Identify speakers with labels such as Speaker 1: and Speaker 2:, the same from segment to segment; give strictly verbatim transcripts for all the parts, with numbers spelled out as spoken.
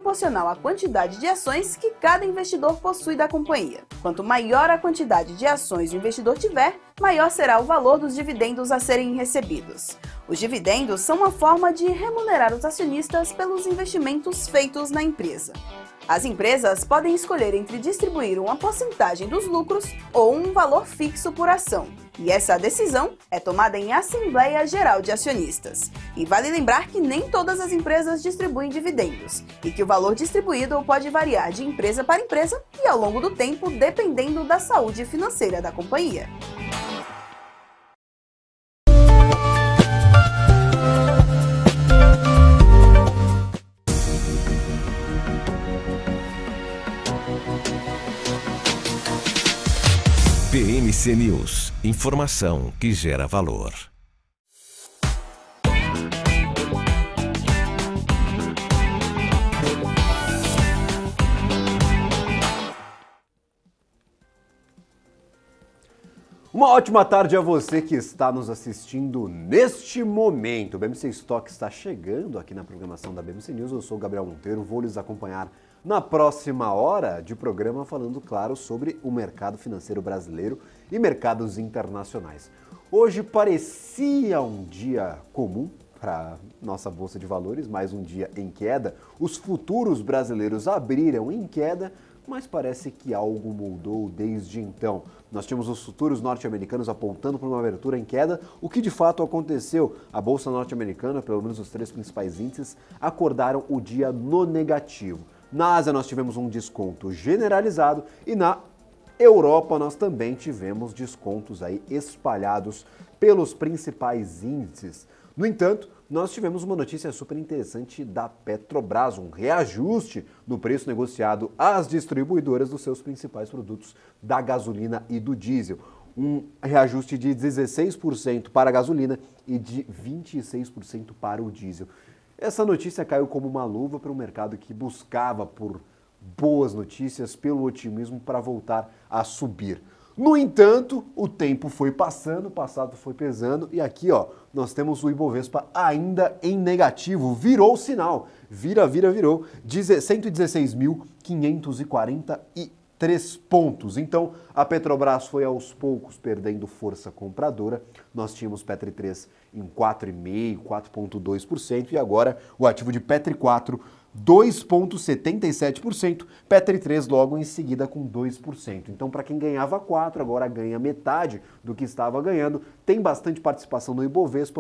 Speaker 1: proporcional à quantidade de ações que cada investidor possui da companhia. Quanto maior a quantidade de ações o investidor tiver, maior será o valor dos dividendos a serem recebidos. Os dividendos são uma forma de remunerar os acionistas pelos investimentos feitos na empresa. As empresas podem escolher entre distribuir uma porcentagem dos lucros ou um valor fixo por ação. E essa decisão é tomada em Assembleia Geral de Acionistas. E vale lembrar que nem todas as empresas distribuem dividendos, e que o valor distribuído pode variar de empresa para empresa e ao longo do tempo, dependendo da saúde financeira da companhia.
Speaker 2: B M C News, informação que gera valor.
Speaker 3: Uma ótima tarde a você que está nos assistindo neste momento. O B M C Stock está chegando aqui na programação da B M C News. Eu sou o Gabriel Monteiro, vou lhes acompanhar na próxima hora de programa falando, claro, sobre o mercado financeiro brasileiro e mercados internacionais. Hoje parecia um dia comum para nossa Bolsa de Valores, mais um dia em queda. Os futuros brasileiros abriram em queda, mas parece que algo mudou desde então. Nós tínhamos os futuros norte-americanos apontando para uma abertura em queda, o que de fato aconteceu. A Bolsa norte-americana, pelo menos os três principais índices, acordaram o dia no negativo. Na Ásia nós tivemos um desconto generalizado e na Europa nós também tivemos descontos aí espalhados pelos principais índices. No entanto, nós tivemos uma notícia super interessante da Petrobras, um reajuste no preço negociado às distribuidoras dos seus principais produtos da gasolina e do diesel. Um reajuste de dezesseis por cento para a gasolina e de vinte e seis por cento para o diesel. Essa notícia caiu como uma luva para o mercado que buscava por boas notícias, pelo otimismo para voltar a subir. No entanto, o tempo foi passando, o passado foi pesando e aqui ó, nós temos o Ibovespa ainda em negativo, virou o sinal, vira, vira, virou, cento e dezesseis mil quinhentos e quarenta e três pontos. Então, a Petrobras foi aos poucos perdendo força compradora. Nós tínhamos Petri três em quatro vírgula cinco por cento, quatro vírgula dois por cento e agora o ativo de Petri quatro, dois vírgula setenta e sete por cento, Petri três logo em seguida com dois por cento. Então, para quem ganhava quatro, agora ganha metade do que estava ganhando. Tem bastante participação no Ibovespa.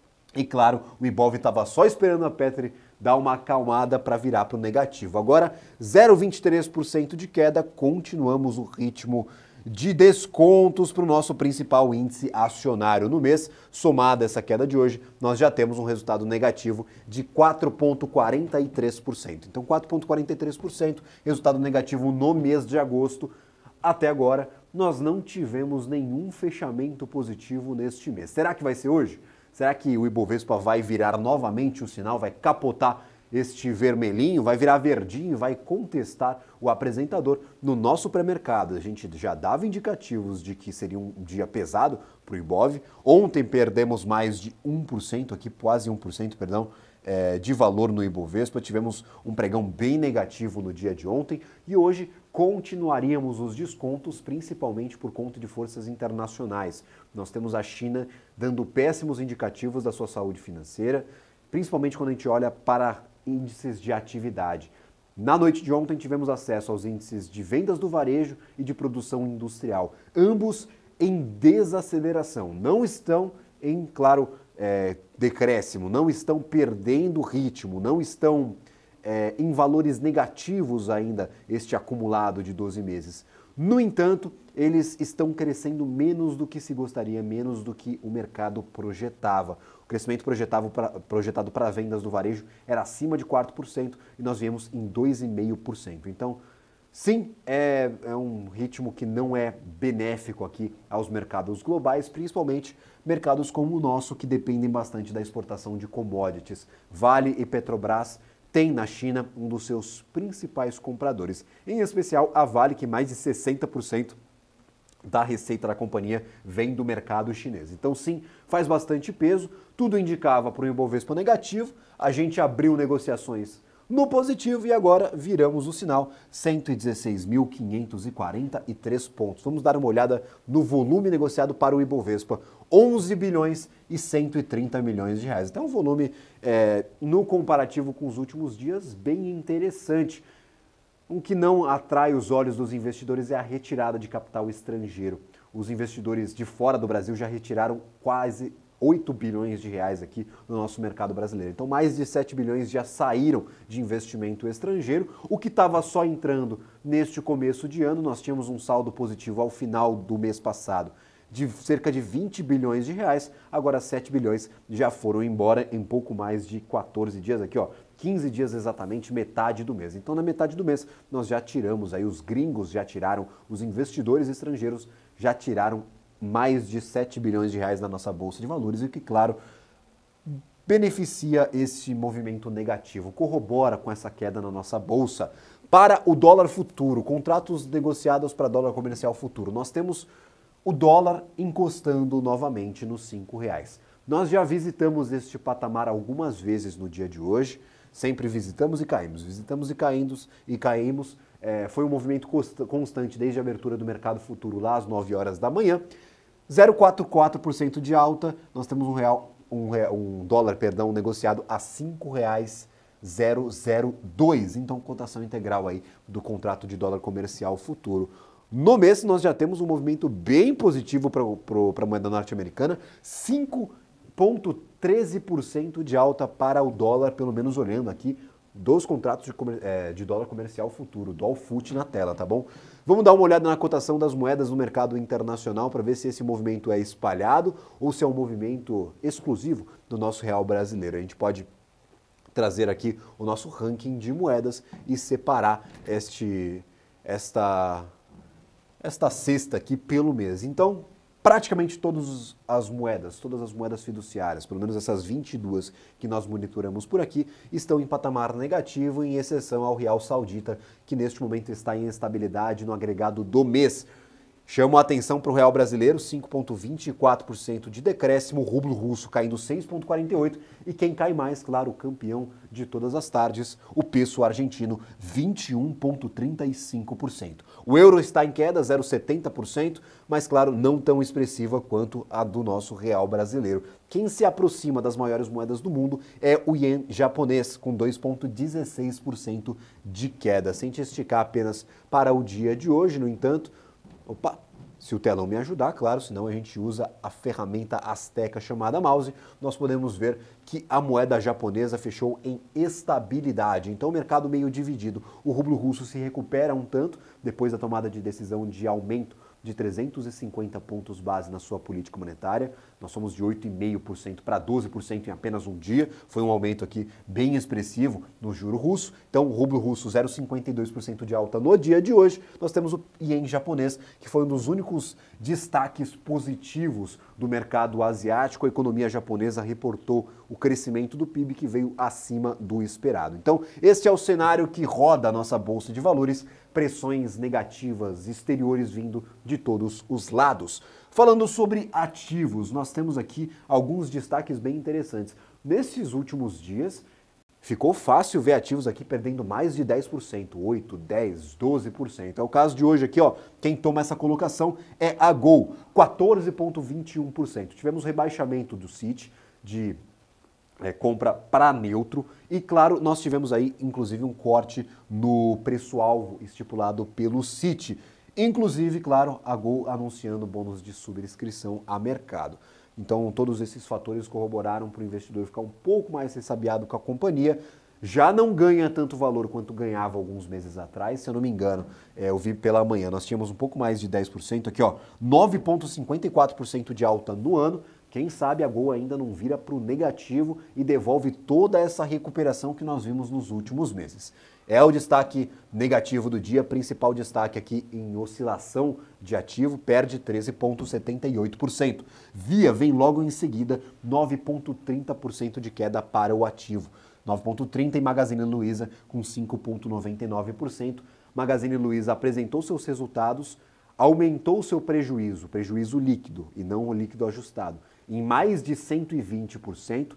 Speaker 3: E claro, o Ibov estava só esperando a Petri dar uma acalmada para virar para o negativo. Agora, zero vírgula vinte e três por cento de queda, continuamos o ritmo de descontos para o nosso principal índice acionário no mês. Somada essa queda de hoje, nós já temos um resultado negativo de quatro vírgula quarenta e três por cento. Então, quatro vírgula quarenta e três por cento, resultado negativo no mês de agosto. Até agora, nós não tivemos nenhum fechamento positivo neste mês. Será que vai ser hoje? Será que o Ibovespa vai virar novamente o sinal, vai capotar este vermelhinho, vai virar verdinho, vai contestar o apresentador? No nosso pré-mercado, a gente já dava indicativos de que seria um dia pesado para o Ibov. Ontem perdemos mais de um por cento, aqui quase um por cento, perdão, é, de valor no Ibovespa. Tivemos um pregão bem negativo no dia de ontem e hoje continuaríamos os descontos, principalmente por conta de forças internacionais. Nós temos a China dando péssimos indicativos da sua saúde financeira, principalmente quando a gente olha para índices de atividade. Na noite de ontem tivemos acesso aos índices de vendas do varejo e de produção industrial, ambos em desaceleração. Não estão em, claro, é, decréscimo, não estão perdendo ritmo, não estão é, em valores negativos ainda, este acumulado de doze meses. No entanto, eles estão crescendo menos do que se gostaria, menos do que o mercado projetava. O crescimento projetado para, projetado para vendas do varejo era acima de quatro por cento e nós viemos em dois vírgula cinco por cento. Então, sim, é, é um ritmo que não é benéfico aqui aos mercados globais, principalmente mercados como o nosso, que dependem bastante da exportação de commodities. Vale e Petrobras tem na China um dos seus principais compradores, em especial a Vale, que mais de sessenta por cento da receita da companhia vem do mercado chinês. Então sim, faz bastante peso, tudo indicava para o Ibovespa negativo, a gente abriu negociações no positivo e agora viramos o sinal, cento e dezesseis mil quinhentos e quarenta e três pontos. Vamos dar uma olhada no volume negociado para o Ibovespa, onze bilhões e cento e trinta milhões de reais. Então um volume, é, no comparativo com os últimos dias, bem interessante. O que não atrai os olhos dos investidores é a retirada de capital estrangeiro. Os investidores de fora do Brasil já retiraram quase oito bilhões de reais aqui no nosso mercado brasileiro. Então mais de sete bilhões já saíram de investimento estrangeiro. O que estava só entrando neste começo de ano, nós tínhamos um saldo positivo ao final do mês passado de cerca de vinte bilhões de reais, agora sete bilhões já foram embora em pouco mais de quatorze dias aqui, ó, quinze dias exatamente, metade do mês. Então na metade do mês nós já tiramos aí, os gringos já tiraram, os investidores estrangeiros já tiraram mais de sete bilhões de reais na nossa Bolsa de Valores, e que, claro, beneficia esse movimento negativo, corrobora com essa queda na nossa Bolsa. Para o dólar futuro, contratos negociados para dólar comercial futuro, nós temos o dólar encostando novamente nos cinco reais. Nós já visitamos este patamar algumas vezes no dia de hoje, sempre visitamos e caímos, visitamos e caímos e caímos. É, foi um movimento constante desde a abertura do mercado futuro lá às nove horas da manhã. zero vírgula quarenta e quatro por cento de alta, nós temos um, real, um, um dólar perdão, negociado a cinco reais e zero zero dois. Então, cotação integral aí do contrato de dólar comercial futuro. No mês, nós já temos um movimento bem positivo para a moeda norte-americana, cinco vírgula treze por cento de alta para o dólar, pelo menos olhando aqui, dos contratos de, é, de dólar comercial futuro, do Dolfut na tela, tá bom? Vamos dar uma olhada na cotação das moedas no mercado internacional para ver se esse movimento é espalhado ou se é um movimento exclusivo do nosso real brasileiro. A gente pode trazer aqui o nosso ranking de moedas e separar este, esta, esta cesta aqui pelo mês. Então, praticamente todas as moedas, todas as moedas fiduciárias, pelo menos essas vinte e duas que nós monitoramos por aqui, estão em patamar negativo, em exceção ao real saudita, que neste momento está em estabilidade no agregado do mês. Chamo a atenção para o real brasileiro, cinco vírgula vinte e quatro por cento de decréscimo, o rublo russo caindo seis vírgula quarenta e oito por cento e quem cai mais, claro, o campeão de todas as tardes, o peso argentino, vinte e um vírgula trinta e cinco por cento. O euro está em queda, zero vírgula setenta por cento, mas claro, não tão expressiva quanto a do nosso real brasileiro. Quem se aproxima das maiores moedas do mundo é o ien japonês, com dois vírgula dezesseis por cento de queda. Sem te esticar apenas para o dia de hoje, no entanto, opa, se o telão me ajudar, claro, senão a gente usa a ferramenta Azteca chamada mouse, nós podemos ver que a moeda japonesa fechou em estabilidade. Então o mercado meio dividido. O rublo russo se recupera um tanto depois da tomada de decisão de aumento de trezentos e cinquenta pontos base na sua política monetária. Nós somos de oito vírgula cinco por cento para doze por cento em apenas um dia. Foi um aumento aqui bem expressivo no juro russo. Então, o rublo russo, zero vírgula cinquenta e dois por cento de alta no dia de hoje. Nós temos o ien japonês, que foi um dos únicos destaques positivos do mercado asiático. A economia japonesa reportou o crescimento do P I B que veio acima do esperado. Então, este é o cenário que roda a nossa Bolsa de Valores, pressões negativas exteriores vindo de todos os lados. Falando sobre ativos, nós temos aqui alguns destaques bem interessantes. Nesses últimos dias, ficou fácil ver ativos aqui perdendo mais de dez por cento, oito, dez, doze por cento. É o caso de hoje aqui, ó, quem toma essa colocação é a Gol, quatorze vírgula vinte e um por cento. Tivemos rebaixamento do Citi de É, compra para neutro e, claro, nós tivemos aí, inclusive, um corte no preço-alvo estipulado pelo Citi. Inclusive, claro, a Gol anunciando bônus de subscrição a mercado. Então, todos esses fatores corroboraram para o investidor ficar um pouco mais ressabiado com a companhia. Já não ganha tanto valor quanto ganhava alguns meses atrás, se eu não me engano, é, eu vi pela manhã, nós tínhamos um pouco mais de dez por cento aqui, ó, nove vírgula cinquenta e quatro por cento de alta no ano. Quem sabe a Gol ainda não vira para o negativo e devolve toda essa recuperação que nós vimos nos últimos meses. É o destaque negativo do dia, principal destaque aqui em oscilação de ativo, perde treze vírgula setenta e oito por cento. Via vem logo em seguida, nove vírgula trinta por cento de queda para o ativo. nove vírgula trinta por cento e Magazine Luiza com cinco vírgula noventa e nove por cento. Magazine Luiza apresentou seus resultados, aumentou seu prejuízo, prejuízo líquido e não o líquido ajustado, em mais de cento e vinte por cento.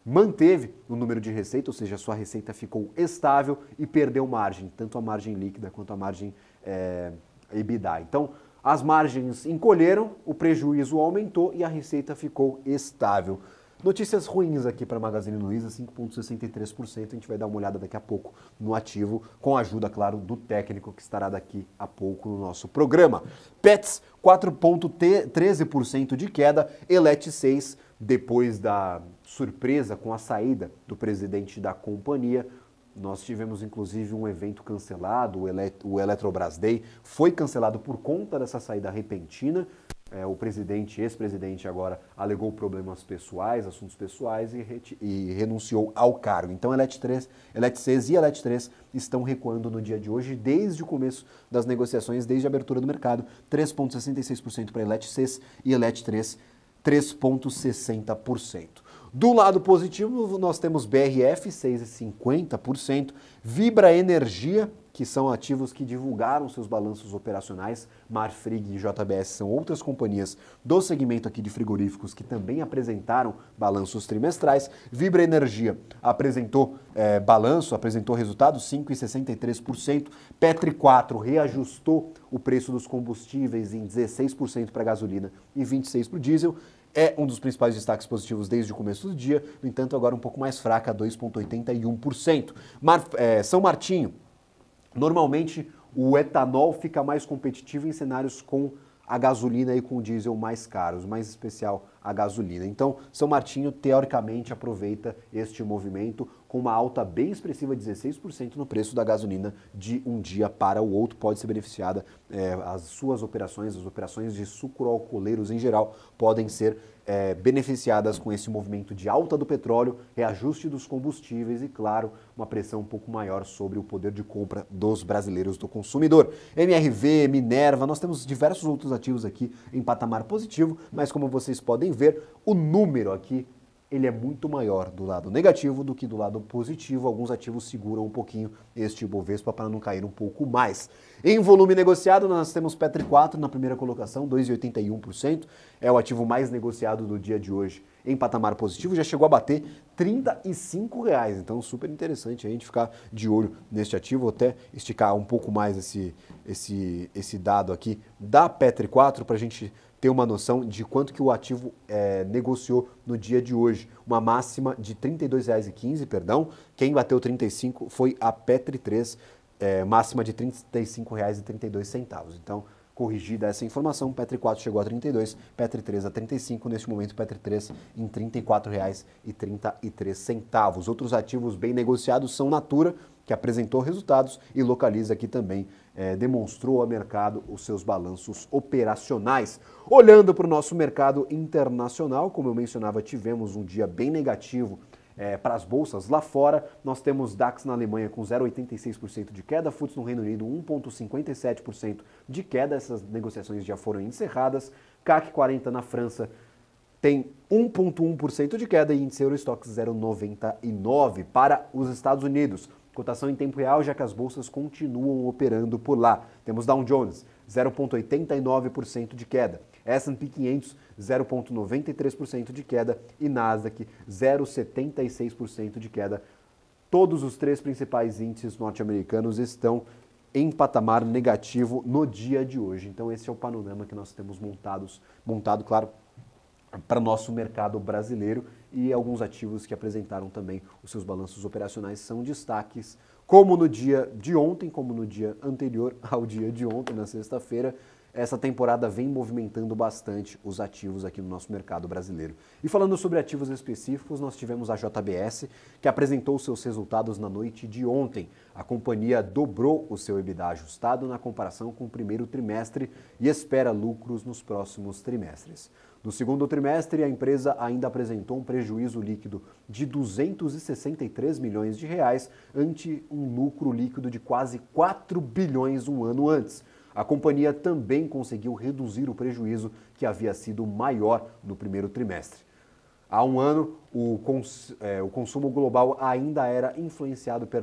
Speaker 3: manteve o número de receita, ou seja, a sua receita ficou estável e perdeu margem, tanto a margem líquida quanto a margem é, EBITDA. Então, as margens encolheram, o prejuízo aumentou e a receita ficou estável. Notícias ruins aqui para a Magazine Luiza, cinco vírgula sessenta e três por cento. A gente vai dar uma olhada daqui a pouco no ativo, com a ajuda, claro, do técnico que estará daqui a pouco no nosso programa. Petz, quatro vírgula treze por cento de queda, Elet seis, depois da surpresa com a saída do presidente da companhia. Nós tivemos, inclusive, um evento cancelado, o, Elet o Eletrobras Day, foi cancelado por conta dessa saída repentina. É, o presidente, ex-presidente agora, alegou problemas pessoais, assuntos pessoais e, e renunciou ao cargo. Então, Elet três, Elet seis e Elet três estão recuando no dia de hoje, desde o começo das negociações, desde a abertura do mercado, três vírgula sessenta e seis por cento para Elet seis e Elet três, três vírgula sessenta por cento. Do lado positivo, nós temos B R F, seis vírgula cinquenta por cento, Vibra Energia, que são ativos que divulgaram seus balanços operacionais, Marfrig e J B S são outras companhias do segmento aqui de frigoríficos que também apresentaram balanços trimestrais. Vibra Energia apresentou é, balanço, apresentou resultados, cinco vírgula sessenta e três por cento, Petri quatro reajustou o preço dos combustíveis em dezesseis por cento para a gasolina e vinte e seis por cento para o diesel. É um dos principais destaques positivos desde o começo do dia, no entanto agora um pouco mais fraca, dois vírgula oitenta e um por cento. Mar, é, São Martinho, normalmente o etanol fica mais competitivo em cenários com a gasolina e com o diesel mais caros, mais especial a gasolina. Então, São Martinho, teoricamente, aproveita este movimento com uma alta bem expressiva, dezesseis por cento no preço da gasolina de um dia para o outro. Pode ser beneficiada, é, as suas operações, as operações de sucroalcooleiros em geral, podem ser é, beneficiadas com esse movimento de alta do petróleo, reajuste dos combustíveis e, claro, uma pressão um pouco maior sobre o poder de compra dos brasileiros, do consumidor. M R V, Minerva, nós temos diversos outros ativos aqui em patamar positivo, mas como vocês podem ver, o número aqui ele é muito maior do lado negativo do que do lado positivo. Alguns ativos seguram um pouquinho este Ibovespa para não cair um pouco mais. Em volume negociado, nós temos Petri quatro na primeira colocação, dois vírgula oitenta e um por cento. É o ativo mais negociado do dia de hoje em patamar positivo. Já chegou a bater trinta e cinco reais. Então, super interessante a gente ficar de olho neste ativo. Vou até esticar um pouco mais esse, esse, esse dado aqui da Petri quatro para a gente ter uma noção de quanto que o ativo é, negociou no dia de hoje. Uma máxima de trinta e dois reais e quinze centavos, perdão. Quem bateu trinta e cinco foi a Petri três, é, máxima de trinta e cinco reais e trinta e dois centavos. Então, corrigida essa informação, Petri quatro chegou a trinta e dois, Petri três a trinta e cinco, neste momento Petri três em trinta e quatro reais e trinta e três centavos. Outros ativos bem negociados são Natura, que apresentou resultados, e Localiza, que também é, demonstrou ao mercado os seus balanços operacionais. Olhando para o nosso mercado internacional, como eu mencionava, tivemos um dia bem negativo é, para as bolsas lá fora. Nós temos DAX na Alemanha com zero vírgula oitenta e seis por cento de queda, F T S no Reino Unido um vírgula cinquenta e sete por cento de queda, essas negociações já foram encerradas. C A C quarenta na França tem um vírgula um por cento de queda e índice Eurostoxx zero vírgula noventa e nove. Para os Estados Unidos, cotação em tempo real, já que as bolsas continuam operando por lá. Temos Dow Jones, zero vírgula oitenta e nove por cento de queda. S and P quinhentos, zero vírgula noventa e três por cento de queda. E Nasdaq, zero vírgula setenta e seis por cento de queda. Todos os três principais índices norte-americanos estão em patamar negativo no dia de hoje. Então esse é o panorama que nós temos montados, montado, claro, para o nosso mercado brasileiro, e alguns ativos que apresentaram também os seus balanços operacionais são destaques, como no dia de ontem, como no dia anterior ao dia de ontem, na sexta-feira. Essa temporada vem movimentando bastante os ativos aqui no nosso mercado brasileiro. E falando sobre ativos específicos, nós tivemos a J B S, que apresentou seus resultados na noite de ontem. A companhia dobrou o seu EBITDA ajustado na comparação com o primeiro trimestre e espera lucros nos próximos trimestres. No segundo trimestre, a empresa ainda apresentou um prejuízo líquido de duzentos e sessenta e três milhões de reais, ante um lucro líquido de quase quatro bilhões um ano antes. A companhia também conseguiu reduzir o prejuízo que havia sido maior no primeiro trimestre. Há um ano, o, cons é, o consumo global ainda era influenciado, perdão,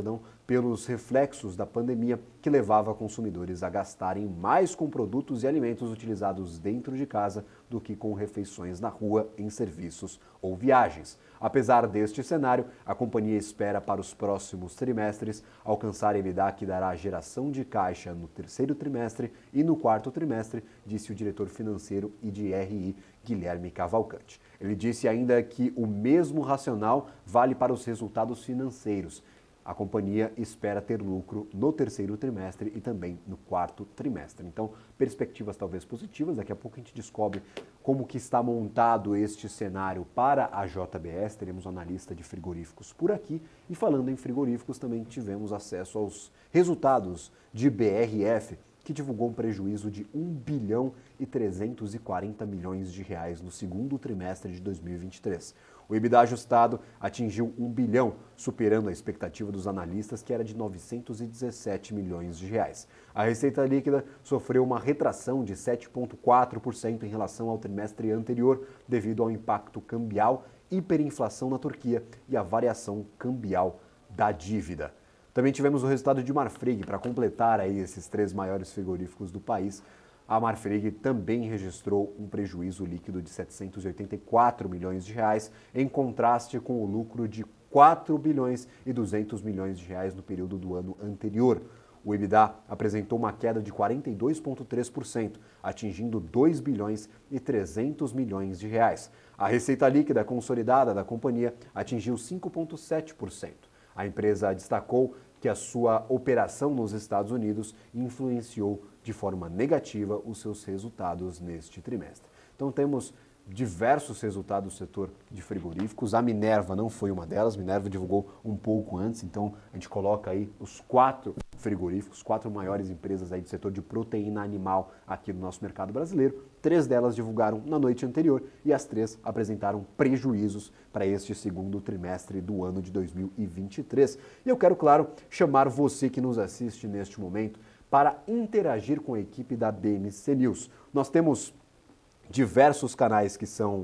Speaker 3: pelos reflexos da pandemia que levava consumidores a gastarem mais com produtos e alimentos utilizados dentro de casa do que com refeições na rua, em serviços ou viagens. Apesar deste cenário, a companhia espera para os próximos trimestres alcançar EBITDA que dará geração de caixa no terceiro trimestre e no quarto trimestre, disse o diretor financeiro e de R I, Guilherme Cavalcante. Ele disse ainda que o mesmo racional vale para os resultados financeiros. A companhia espera ter lucro no terceiro trimestre e também no quarto trimestre. Então, perspectivas talvez positivas. Daqui a pouco a gente descobre como que está montado este cenário para a J B S. Teremos um analista de frigoríficos por aqui. E falando em frigoríficos, também tivemos acesso aos resultados de B R F, que divulgou um prejuízo de um bilhão e trezentos e quarenta milhões de reais no segundo trimestre de dois mil e vinte e três. O EBITDA ajustado atingiu um bilhão, superando a expectativa dos analistas, que era de novecentos e dezessete milhões de reais. A receita líquida sofreu uma retração de sete vírgula quatro por cento em relação ao trimestre anterior, devido ao impacto cambial, hiperinflação na Turquia e a variação cambial da dívida. Também tivemos o resultado de Marfrig, para completar aí esses três maiores frigoríficos do país. A Marfrig também registrou um prejuízo líquido de setecentos e oitenta e quatro milhões de reais, em contraste com o lucro de quatro bilhões e duzentos milhões de reais no período do ano anterior. O EBITDA apresentou uma queda de quarenta e dois vírgula três por cento, atingindo dois bilhões e trezentos milhões de reais. A receita líquida consolidada da companhia atingiu cinco vírgula sete por cento. A empresa destacou que a sua operação nos Estados Unidos influenciou de forma negativa os seus resultados neste trimestre. Então temos diversos resultados do setor de frigoríficos. A Minerva não foi uma delas. Minerva divulgou um pouco antes, então a gente coloca aí os quatro frigoríficos, quatro maiores empresas aí do setor de proteína animal aqui no nosso mercado brasileiro. Três delas divulgaram na noite anterior e as três apresentaram prejuízos para este segundo trimestre do ano de dois mil e vinte e três. E eu quero, claro, chamar você que nos assiste neste momento para interagir com a equipe da B M C News. Nós temos diversos canais que são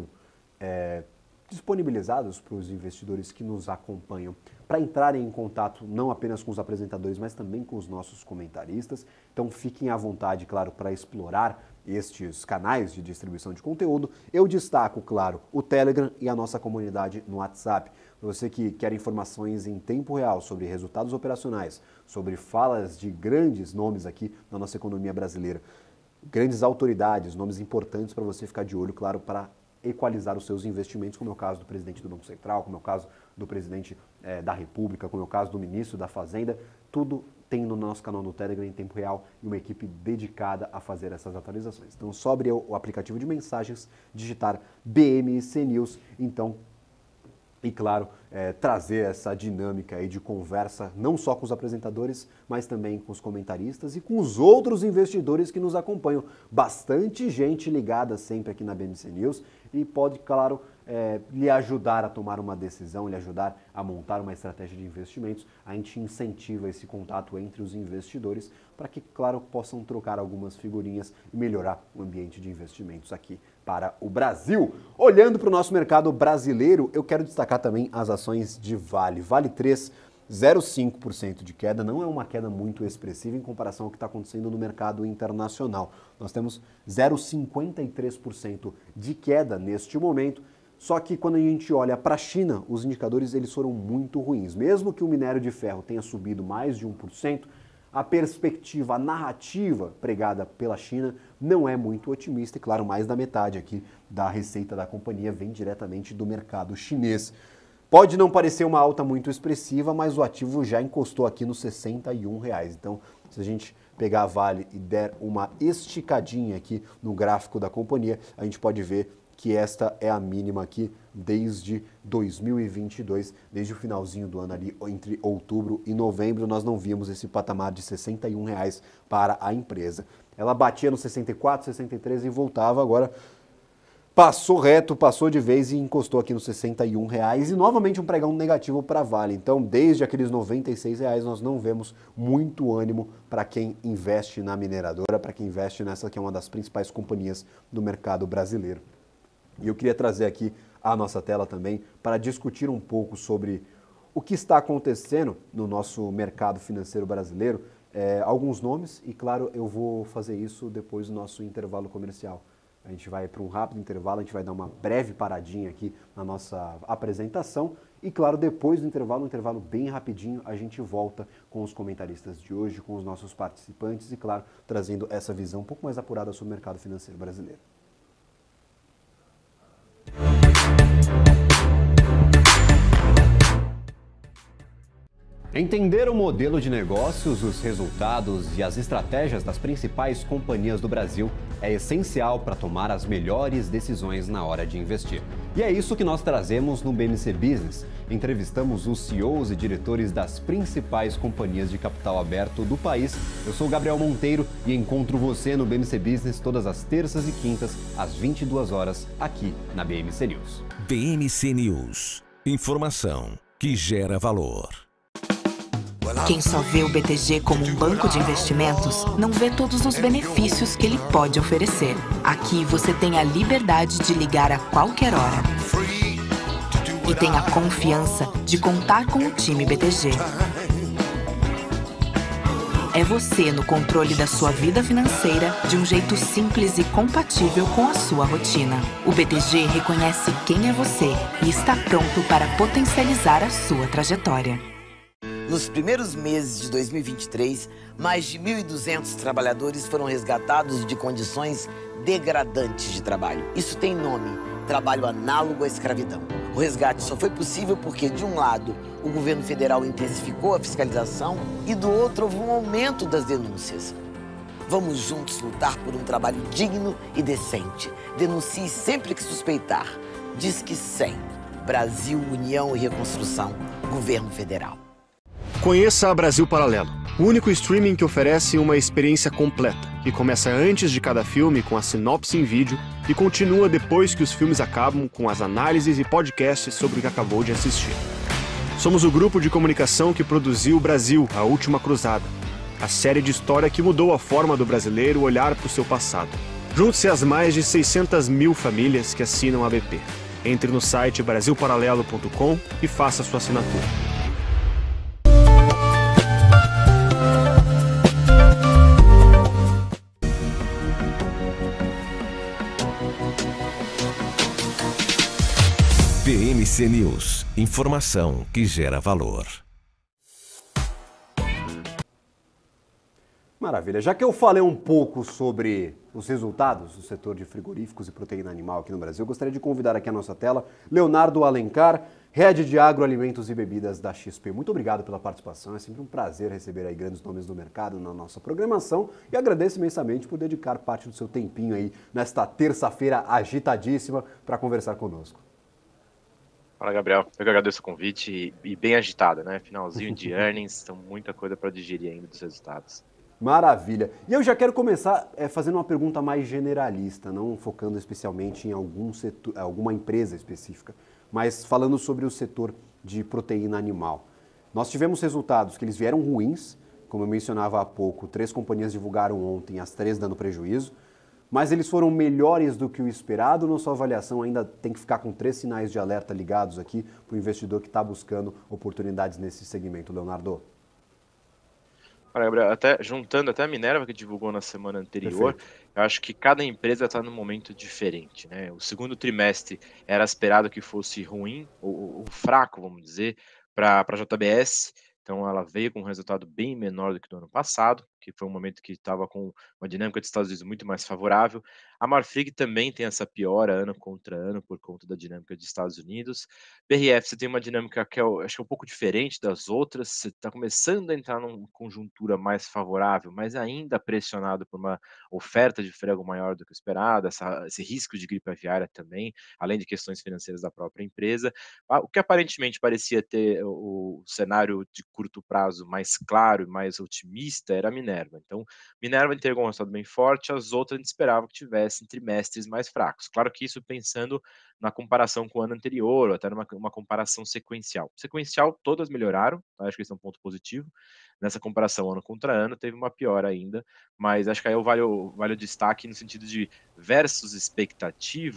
Speaker 3: é, disponibilizados para os investidores que nos acompanham para entrarem em contato não apenas com os apresentadores, mas também com os nossos comentaristas. Então fiquem à vontade, claro, para explorar estes canais de distribuição de conteúdo. Eu destaco, claro, o Telegram e a nossa comunidade no WhatsApp. Para você que quer informações em tempo real sobre resultados operacionais, sobre falas de grandes nomes aqui na nossa economia brasileira, grandes autoridades, nomes importantes para você ficar de olho, claro, para equalizar os seus investimentos, como é o caso do presidente do Banco Central, como é o caso do presidente eh, da República, como é o caso do ministro da Fazenda. Tudo tem no nosso canal no Telegram em tempo real e uma equipe dedicada a fazer essas atualizações. Então, só abrir o aplicativo de mensagens, digitar B M C News, então, e claro, é, trazer essa dinâmica aí de conversa, não só com os apresentadores, mas também com os comentaristas e com os outros investidores que nos acompanham. Bastante gente ligada sempre aqui na B M C News e pode, claro, é, lhe ajudar a tomar uma decisão, lhe ajudar a montar uma estratégia de investimentos. A gente incentiva esse contato entre os investidores para que, claro, possam trocar algumas figurinhas e melhorar o ambiente de investimentos aqui para o Brasil. Olhando para o nosso mercado brasileiro, eu quero destacar também as ações de Vale. Vale três, zero vírgula cinco por cento de queda, não é uma queda muito expressiva em comparação ao que está acontecendo no mercado internacional. Nós temos zero vírgula cinquenta e três por cento de queda neste momento, só que quando a gente olha para a China, os indicadores eles foram muito ruins. Mesmo que o minério de ferro tenha subido mais de um por cento, a perspectiva, a narrativa pregada pela China não é muito otimista e, claro, mais da metade aqui da receita da companhia vem diretamente do mercado chinês. Pode não parecer uma alta muito expressiva, mas o ativo já encostou aqui nos sessenta e um reais. Então, se a gente pegar a Vale e der uma esticadinha aqui no gráfico da companhia, a gente pode ver que esta é a mínima aqui desde dois mil e vinte e dois, desde o finalzinho do ano ali, entre outubro e novembro, nós não vimos esse patamar de sessenta e um reais para a empresa. Ela batia no sessenta e quatro, sessenta e três e voltava, agora passou reto, passou de vez e encostou aqui nos sessenta e um reais e novamente um pregão negativo para a Vale. Então, desde aqueles noventa e seis reais, nós não vemos muito ânimo para quem investe na mineradora, para quem investe nessa que é uma das principais companhias do mercado brasileiro. E eu queria trazer aqui a nossa tela também para discutir um pouco sobre o que está acontecendo no nosso mercado financeiro brasileiro, é, alguns nomes, e claro, eu vou fazer isso depois do nosso intervalo comercial. A gente vai para um rápido intervalo, a gente vai dar uma breve paradinha aqui na nossa apresentação e, claro, depois do intervalo, um intervalo bem rapidinho, a gente volta com os comentaristas de hoje, com os nossos participantes e, claro, trazendo essa visão um pouco mais apurada sobre o mercado financeiro brasileiro. Entender o modelo de negócios, os resultados e as estratégias das principais companhias do Brasil é essencial para tomar as melhores decisões na hora de investir. E é isso que nós trazemos no B M C Business. Entrevistamos os C E Os e diretores das principais companhias de capital aberto do país. Eu sou o Gabriel Monteiro e encontro você no B M C Business todas as terças e quintas, às vinte e duas horas, aqui na B M C News.
Speaker 2: B M C News. Informação que gera valor.
Speaker 4: Quem só vê o B T G como um banco de investimentos, não vê todos os benefícios que ele pode oferecer. Aqui você tem a liberdade de ligar a qualquer hora. E tem a confiança de contar com o time B T G. É você no controle da sua vida financeira de um jeito simples e compatível com a sua rotina. O B T G reconhece quem é você e está pronto para potencializar a sua trajetória.
Speaker 5: Nos primeiros meses de dois mil e vinte e três, mais de mil e duzentos trabalhadores foram resgatados de condições degradantes de trabalho. Isso tem nome: trabalho análogo à escravidão. O resgate só foi possível porque, de um lado, o governo federal intensificou a fiscalização e, do outro, houve um aumento das denúncias. Vamos juntos lutar por um trabalho digno e decente. Denuncie sempre que suspeitar. Disque cem. Brasil, União e Reconstrução. Governo Federal.
Speaker 6: Conheça a Brasil Paralelo, o único streaming que oferece uma experiência completa, que começa antes de cada filme com a sinopse em vídeo e continua depois que os filmes acabam com as análises e podcasts sobre o que acabou de assistir. Somos o grupo de comunicação que produziu Brasil, a Última Cruzada, a série de história que mudou a forma do brasileiro olhar para o seu passado. Junte-se às mais de seiscentas mil famílias que assinam a B P. Entre no site brasil paralelo ponto com e faça sua assinatura.
Speaker 2: B M C News. Informação que gera valor.
Speaker 3: Maravilha. Já que eu falei um pouco sobre os resultados do setor de frigoríficos e proteína animal aqui no Brasil, eu gostaria de convidar aqui à nossa tela Leonardo Alencar, Head de Agroalimentos e Bebidas da X P. Muito obrigado pela participação. É sempre um prazer receber aí grandes nomes do mercado na nossa programação e agradeço imensamente por dedicar parte do seu tempinho aí nesta terça-feira agitadíssima para conversar conosco.
Speaker 7: Fala, Gabriel. Eu que agradeço o convite e, e bem agitado, né? Finalzinho de earnings, então muita coisa para digerir ainda dos resultados.
Speaker 3: Maravilha. E eu já quero começar é, fazendo uma pergunta mais generalista, não focando especialmente em algum setor, alguma empresa específica, mas falando sobre o setor de proteína animal. Nós tivemos resultados que eles vieram ruins, como eu mencionava há pouco, três companhias divulgaram ontem, as três dando prejuízo, mas eles foram melhores do que o esperado. Na sua avaliação ainda tem que ficar com três sinais de alerta ligados aqui para o investidor que está buscando oportunidades nesse segmento, Leonardo?
Speaker 7: Olha, Gabriel, até, juntando até a Minerva que divulgou na semana anterior, perfeito, eu acho que cada empresa está num momento diferente, né? O segundo trimestre era esperado que fosse ruim, ou, ou fraco, vamos dizer, para a J B S. Então ela veio com um resultado bem menor do que do ano passado, que foi um momento que estava com uma dinâmica dos Estados Unidos muito mais favorável. A Marfrig também tem essa piora ano contra ano por conta da dinâmica dos Estados Unidos. B R F, você tem uma dinâmica que eu acho que é um pouco diferente das outras, você está começando a entrar numa conjuntura mais favorável, mas ainda pressionado por uma oferta de frango maior do que o esperado, essa, esse risco de gripe aviária também, além de questões financeiras da própria empresa. O que aparentemente parecia ter o cenário de curto prazo mais claro e mais otimista era a Minerva. Então, Minerva entregou um resultado bem forte, as outras a gente esperava que tivessem trimestres mais fracos. Claro que isso pensando na comparação com o ano anterior, ou até numa uma comparação sequencial. Sequencial, todas melhoraram, acho que esse é um ponto positivo. Nessa comparação ano contra ano, teve uma piora ainda, mas acho que aí vale o, vale o destaque no sentido de versus expectativa.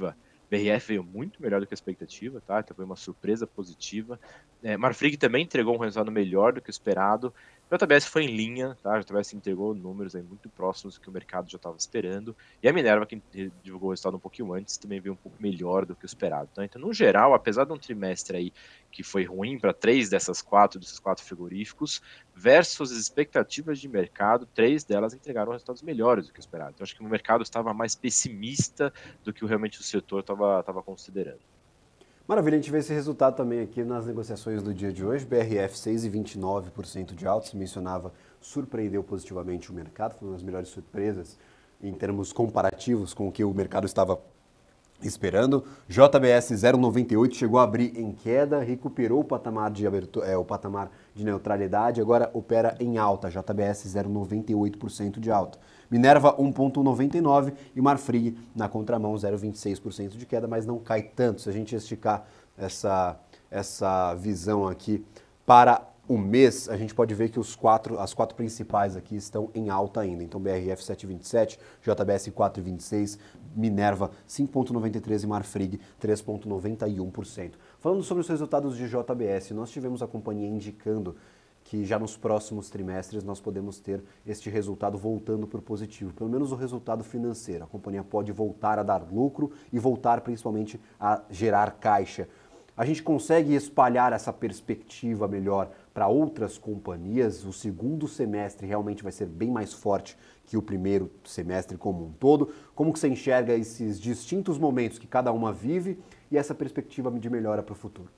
Speaker 7: B R F veio muito melhor do que a expectativa, tá? Então foi uma surpresa positiva. É, Marfrig também entregou um resultado melhor do que o esperado. A J B S foi em linha, tá? A J B S entregou números aí muito próximos do que o mercado já estava esperando. E a Minerva, que divulgou o resultado um pouquinho antes, também veio um pouco melhor do que o esperado, tá? Então, no geral, apesar de um trimestre aí que foi ruim para três dessas quatro, desses quatro frigoríficos, versus as expectativas de mercado, três delas entregaram resultados melhores do que o esperado. Então, acho que o mercado estava mais pessimista do que realmente o setor estava considerando.
Speaker 3: Maravilha, a gente vê esse resultado também aqui nas negociações do dia de hoje. B R F seis vírgula vinte e nove por cento de alta, se mencionava, surpreendeu positivamente o mercado, foi uma das melhores surpresas em termos comparativos com o que o mercado estava esperando. J B S zero vírgula noventa e oito chegou a abrir em queda, recuperou o patamar de, abertura, é, o patamar de neutralidade, agora opera em alta, J B S zero vírgula noventa e oito por cento de alta. Minerva um vírgula noventa e nove por cento e Marfrig na contramão zero vírgula vinte e seis por cento de queda, mas não cai tanto. Se a gente esticar essa, essa visão aqui para o mês, a gente pode ver que os quatro, as quatro principais aqui estão em alta ainda. Então B R F sete vírgula vinte e sete, J B S quatro vírgula vinte e seis, Minerva cinco vírgula noventa e três e Marfrig três vírgula noventa e um por cento. Falando sobre os resultados de J B S, nós tivemos a companhia indicando que já nos próximos trimestres nós podemos ter este resultado voltando para o positivo, pelo menos o resultado financeiro. A companhia pode voltar a dar lucro e voltar principalmente a gerar caixa. A gente consegue espalhar essa perspectiva melhor para outras companhias? O segundo semestre realmente vai ser bem mais forte que o primeiro semestre como um todo? Como que você enxerga esses distintos momentos que cada uma vive e essa perspectiva de melhora para o futuro?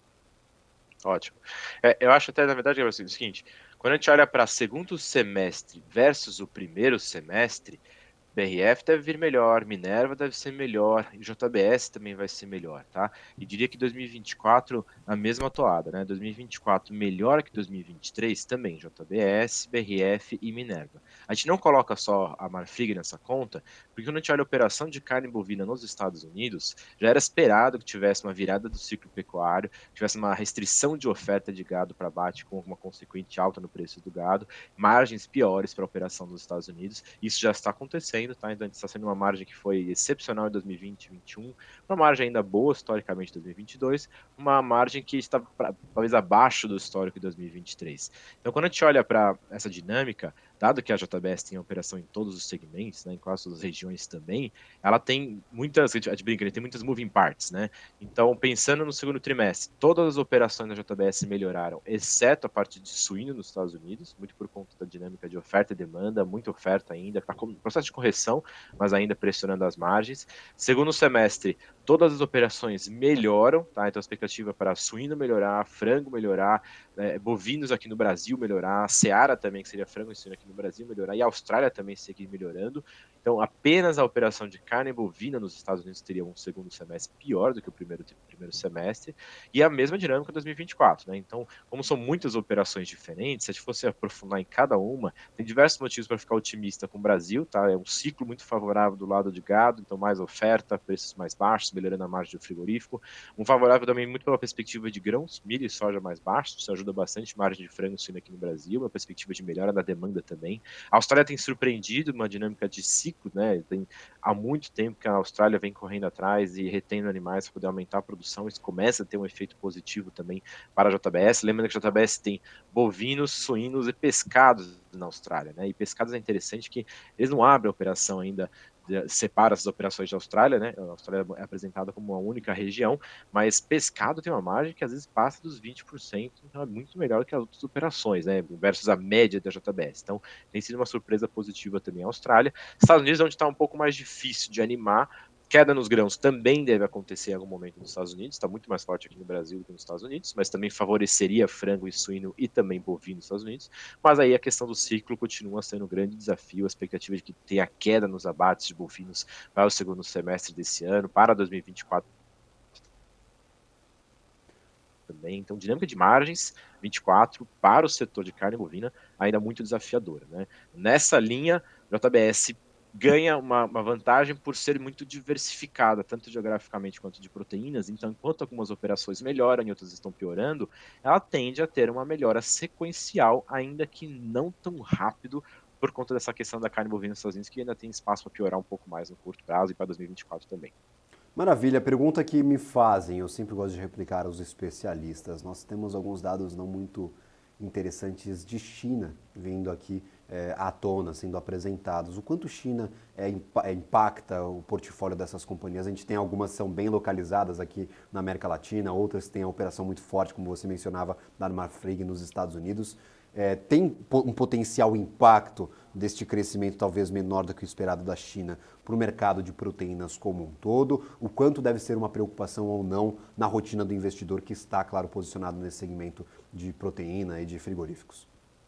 Speaker 7: Ótimo. É, eu acho até, na verdade, é o seguinte, quando a gente olha para segundo semestre versus o primeiro semestre, B R F deve vir melhor, Minerva deve ser melhor, e J B S também vai ser melhor, tá? E diria que dois mil e vinte e quatro, a mesma toada, né? dois mil e vinte e quatro melhor que dois mil e vinte e três, também J B S, B R F e Minerva. A gente não coloca só a Marfrig nessa conta, porque quando a gente olha a operação de carne bovina nos Estados Unidos, já era esperado que tivesse uma virada do ciclo pecuário, tivesse uma restrição de oferta de gado para abate com uma consequente alta no preço do gado, margens piores para a operação dos Estados Unidos. Isso já está acontecendo. Tá? Então, a gente está sendo uma margem que foi excepcional em dois mil e vinte e dois mil e vinte e um, uma margem ainda boa historicamente em dois mil e vinte e dois, uma margem que está pra, talvez abaixo do histórico de dois mil e vinte e três. Então, quando a gente olha para essa dinâmica, dado que a J B S tem operação em todos os segmentos, né, em quase todas as regiões também, ela tem muitas, a gente brinca, tem muitas moving parts, né? Então, pensando no segundo trimestre, todas as operações da J B S melhoraram, exceto a parte de suíno nos Estados Unidos, muito por conta da dinâmica de oferta e demanda, muita oferta ainda, está com processo de correção, mas ainda pressionando as margens. Segundo semestre, todas as operações melhoram, tá? Então a expectativa para suíno melhorar, frango melhorar, é, bovinos aqui no Brasil melhorar, Seara também, que seria frango e suíno aqui no Brasil melhorar, e a Austrália também seguir melhorando. Então apenas a operação de carne bovina nos Estados Unidos teria um segundo semestre pior do que o primeiro, primeiro semestre, e a mesma dinâmica de dois mil e vinte e quatro, né? Então, como são muitas operações diferentes, se a gente fosse aprofundar em cada uma, tem diversos motivos para ficar otimista com o Brasil, tá? É um ciclo muito favorável do lado de gado, então mais oferta, preços mais baixos, melhorando a margem do frigorífico. Um favorável também muito pela perspectiva de grãos, milho e soja mais baixos, isso ajuda bastante a margem de frango e suíno aqui no Brasil, uma perspectiva de melhora na demanda também. A Austrália tem surpreendido uma dinâmica de ciclo, né? Tem há muito tempo que a Austrália vem correndo atrás e retendo animais para poder aumentar a produção, isso começa a ter um efeito positivo também para a J B S. Lembrando que a J B S tem bovinos, suínos e pescados na Austrália, né? E pescados é interessante que eles não abrem a operação ainda, separa as operações da Austrália, né? A Austrália é apresentada como uma única região, mas pescado tem uma margem que às vezes passa dos vinte por cento, então é muito melhor que as outras operações, né? Versus a média da J B S. Então tem sido uma surpresa positiva também a Austrália. Estados Unidos é onde está um pouco mais difícil de animar. Queda nos grãos também deve acontecer em algum momento nos Estados Unidos, está muito mais forte aqui no Brasil do que nos Estados Unidos, mas também favoreceria frango e suíno e também bovino nos Estados Unidos, mas aí a questão do ciclo continua sendo um grande desafio, a expectativa de que tenha queda nos abates de bovinos para o segundo semestre desse ano, para dois mil e vinte e quatro também, então dinâmica de margens vinte e quatro para o setor de carne bovina ainda muito desafiadora, né? Nessa linha, J B S ganha uma, uma vantagem por ser muito diversificada, tanto geograficamente quanto de proteínas, então enquanto algumas operações melhoram e outras estão piorando, ela tende a ter uma melhora sequencial, ainda que não tão rápido, por conta dessa questão da carne bovina nos Estados Unidos, que ainda tem espaço para piorar um pouco mais no curto prazo e para dois mil e vinte e quatro também.
Speaker 3: Maravilha, a pergunta que me fazem, eu sempre gosto de replicar aos especialistas. Nós temos alguns dados não muito interessantes de China vindo aqui é, à tona, sendo apresentados. O quanto China é, é, impacta o portfólio dessas companhias? A gente tem algumas que são bem localizadas aqui na América Latina, outras têm a operação muito forte, como você mencionava, da Marfrig nos Estados Unidos. É, tem um potencial impacto deste crescimento talvez menor do que o esperado da China para o mercado de proteínas como um todo? O quanto deve ser uma preocupação ou não na rotina do investidor que está, claro, posicionado nesse segmento de proteína e de frigoríficos?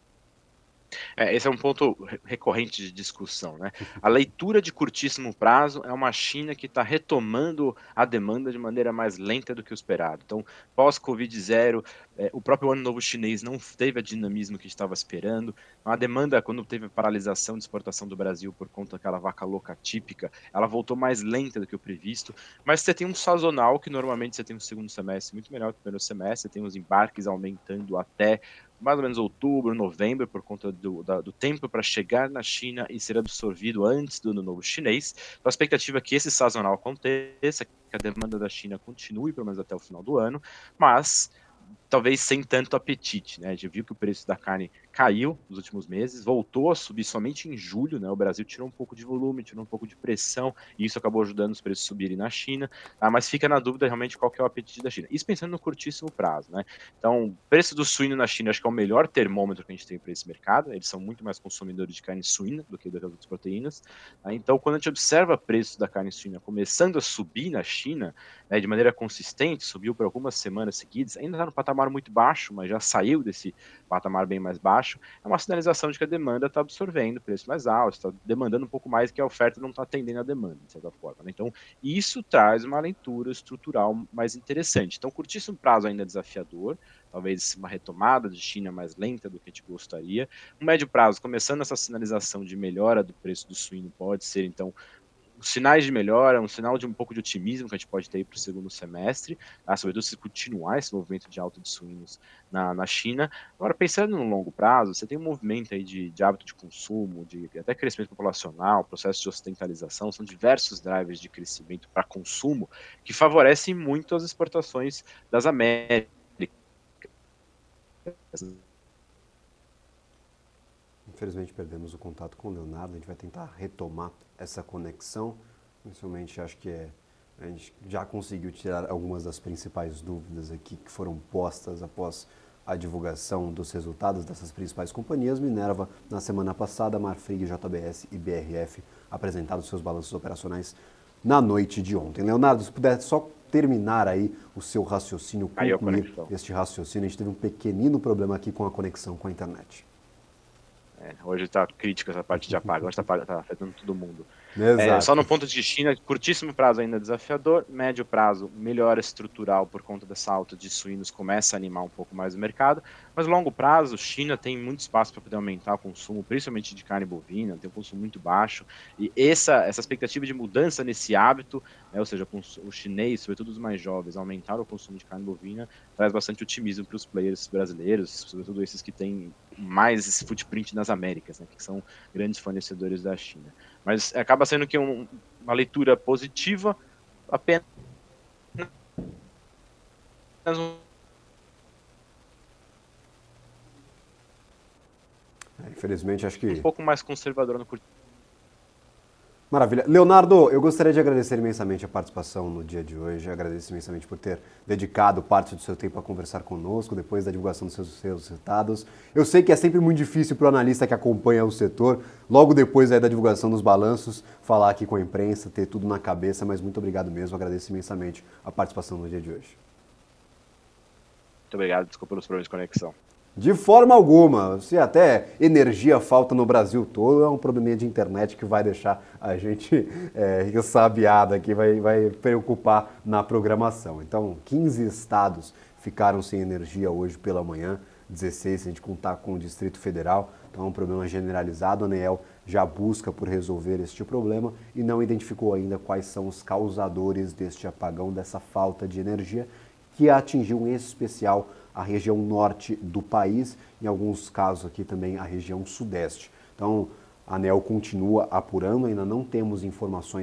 Speaker 7: É, esse é um ponto recorrente de discussão, né? A leitura de curtíssimo prazo é uma China que está retomando a demanda de maneira mais lenta do que o esperado. Então, pós-Covid zero, é, o próprio Ano Novo Chinês não teve a dinamismo que estava esperando. A demanda, quando teve a paralisação de exportação do Brasil por conta daquela vaca louca típica, ela voltou mais lenta do que o previsto. Mas você tem um sazonal que normalmente você tem um segundo semestre muito melhor que o primeiro semestre, você tem os embarques aumentando até mais ou menos outubro, novembro, por conta do, da, do tempo para chegar na China e ser absorvido antes do Ano Novo Chinês. Então, a expectativa é que esse sazonal aconteça, que a demanda da China continue, pelo menos até o final do ano, mas talvez sem tanto apetite, né? A gente viu que o preço da carne caiu nos últimos meses, voltou a subir somente em julho, né? O Brasil tirou um pouco de volume, tirou um pouco de pressão, e isso acabou ajudando os preços a subirem na China, tá? Mas fica na dúvida realmente qual que é o apetite da China. Isso pensando no curtíssimo prazo, né? Então, o preço do suíno na China acho que é o melhor termômetro que a gente tem para esse mercado, eles são muito mais consumidores de carne suína do que das outras proteínas, tá? Então, quando a gente observa o preço da carne suína começando a subir na China, né, de maneira consistente, subiu por algumas semanas seguidas, ainda está no patamar muito baixo, mas já saiu desse patamar bem mais baixo, é uma sinalização de que a demanda está absorvendo preço mais alto, está demandando um pouco mais que a oferta não está atendendo a demanda, de certa forma, né? Então, isso traz uma leitura estrutural mais interessante. Então, curtíssimo prazo ainda é desafiador, talvez uma retomada de China mais lenta do que a gente gostaria. Um médio prazo, começando essa sinalização de melhora do preço do suíno, pode ser, então, sinais de melhora, um sinal de um pouco de otimismo que a gente pode ter para o segundo semestre, tá? Sobretudo se continuar esse movimento de alta de suínos na, na China. Agora, pensando no longo prazo, você tem um movimento aí de, de hábito de consumo, de até crescimento populacional, processo de ocidentalização, são diversos drivers de crescimento para consumo que favorecem muito as exportações das Américas.
Speaker 3: Infelizmente perdemos o contato com o Leonardo, a gente vai tentar retomar essa conexão, principalmente acho que é, a gente já conseguiu tirar algumas das principais dúvidas aqui que foram postas após a divulgação dos resultados dessas principais companhias. Minerva, na semana passada, Marfrig, J B S e B R F apresentaram seus balanços operacionais na noite de ontem. Leonardo, se puder só terminar aí o seu raciocínio, concluir este raciocínio, a gente teve um pequenino problema aqui com a conexão com a internet.
Speaker 7: É, hoje está crítica essa parte de apago, hoje está tá afetando todo mundo.
Speaker 3: Exato.
Speaker 7: É, só no ponto de China, curtíssimo prazo ainda desafiador, médio prazo, melhora estrutural por conta dessa alta de suínos, começa a animar um pouco mais o mercado, mas longo prazo, China tem muito espaço para poder aumentar o consumo, principalmente de carne bovina, tem um consumo muito baixo, e essa, essa expectativa de mudança nesse hábito, né, ou seja, o chinês, sobretudo os mais jovens, aumentar o consumo de carne bovina, traz bastante otimismo para os players brasileiros, sobretudo esses que têm mais esse footprint nas Américas, né, que são grandes fornecedores da China. Mas acaba sendo que um, uma leitura positiva, apenas um...
Speaker 3: É, infelizmente, acho que...
Speaker 7: um pouco mais conservadora no curto.
Speaker 3: Maravilha. Leonardo, eu gostaria de agradecer imensamente a participação no dia de hoje, agradeço imensamente por ter dedicado parte do seu tempo a conversar conosco depois da divulgação dos seus, seus resultados. Eu sei que é sempre muito difícil para o analista que acompanha o setor, logo depois aí da divulgação dos balanços, falar aqui com a imprensa, ter tudo na cabeça, mas muito obrigado mesmo, agradeço imensamente a participação no dia de hoje.
Speaker 7: Muito obrigado, desculpa pelos problemas de conexão.
Speaker 3: De forma alguma, se até energia falta no Brasil todo, é um probleminha de internet que vai deixar a gente é, ressabiado aqui, vai, vai preocupar na programação. Então, quinze estados ficaram sem energia hoje pela manhã, dezesseis se a gente contar com o Distrito Federal, então é um problema generalizado. A ANEEL já busca por resolver este problema e não identificou ainda quais são os causadores deste apagão, dessa falta de energia, que atingiu em especial a região norte do país, em alguns casos aqui também a região sudeste. Então, a ANEEL continua apurando, ainda não temos informações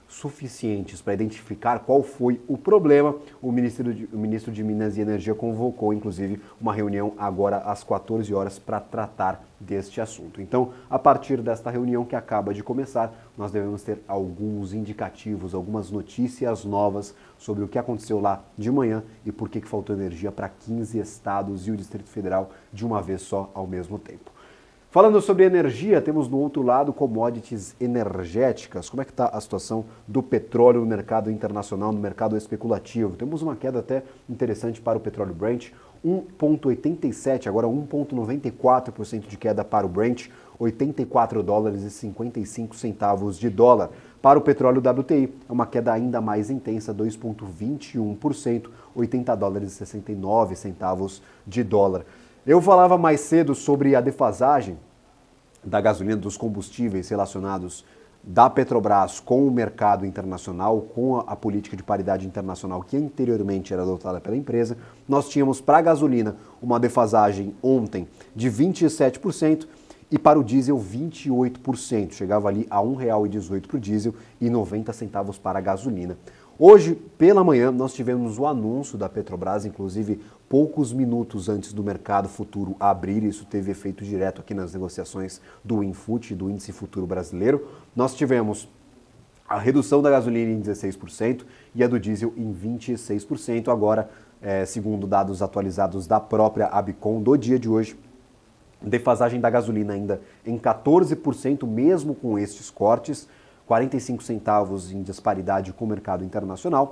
Speaker 3: suficientes para identificar qual foi o problema. O ministro, de, o ministro de Minas e Energia convocou, inclusive, uma reunião agora às quatorze horas para tratar deste assunto. Então, a partir desta reunião que acaba de começar, nós devemos ter alguns indicativos, algumas notícias novas sobre o que aconteceu lá de manhã e por que que faltou energia para quinze estados e o Distrito Federal de uma vez só ao mesmo tempo. Falando sobre energia, temos do outro lado commodities energéticas. Como é que está a situação do petróleo no mercado internacional, no mercado especulativo? Temos uma queda até interessante para o petróleo Brent, um vírgula oitenta e sete, agora um vírgula noventa e quatro por cento de queda para o Brent, oitenta e quatro dólares e cinquenta e cinco centavos de dólar. Para o petróleo W T I, é uma queda ainda mais intensa, dois vírgula vinte e um por cento, oitenta dólares e sessenta e nove centavos de dólar. Eu falava mais cedo sobre a defasagem da gasolina, dos combustíveis relacionados da Petrobras com o mercado internacional, com a, a política de paridade internacional que anteriormente era adotada pela empresa. Nós tínhamos para a gasolina uma defasagem ontem de vinte e sete por cento e para o diesel vinte e oito por cento. Chegava ali a um real e dezoito centavos para o diesel e noventa centavos para a gasolina. Hoje, pela manhã, nós tivemos o anúncio da Petrobras, inclusive poucos minutos antes do mercado futuro abrir. Isso teve efeito direto aqui nas negociações do Infut, do Índice Futuro Brasileiro. Nós tivemos a redução da gasolina em dezesseis por cento e a do diesel em vinte e seis por cento. Agora, é, segundo dados atualizados da própria Abicom do dia de hoje, defasagem da gasolina ainda em quatorze por cento, mesmo com estes cortes, quarenta e cinco centavos em disparidade com o mercado internacional.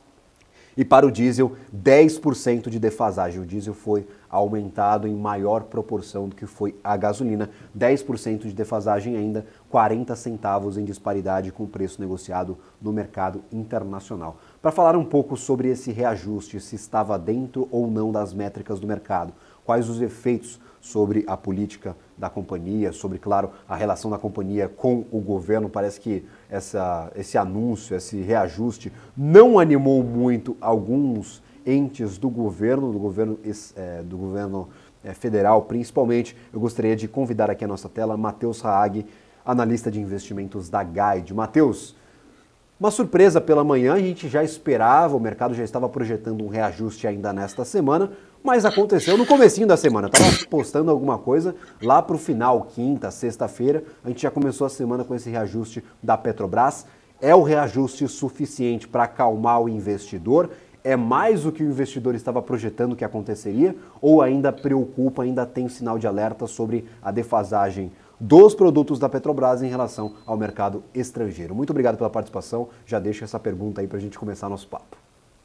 Speaker 3: E para o diesel, dez por cento de defasagem. O diesel foi aumentado em maior proporção do que foi a gasolina. dez por cento de defasagem ainda, quarenta centavos em disparidade com o preço negociado no mercado internacional. Para falar um pouco sobre esse reajuste, se estava dentro ou não das métricas do mercado, quais os efeitos sobre a política da companhia, sobre, claro, a relação da companhia com o governo. Parece que essa, esse anúncio, esse reajuste não animou muito alguns entes do governo, do governo, é, do governo é, federal principalmente. Eu gostaria de convidar aqui à nossa tela Matheus Haag, analista de investimentos da Guide. Matheus, uma surpresa pela manhã, a gente já esperava, o mercado já estava projetando um reajuste ainda nesta semana, mas aconteceu no comecinho da semana. Estava postando alguma coisa lá para o final, quinta, sexta-feira, a gente já começou a semana com esse reajuste da Petrobras. É o reajuste suficiente para acalmar o investidor? É mais o que o investidor estava projetando que aconteceria? Ou ainda preocupa, ainda tem sinal de alerta sobre a defasagem dos produtos da Petrobras em relação ao mercado estrangeiro? Muito obrigado pela participação. Já deixo essa pergunta aí para a gente começar nosso papo.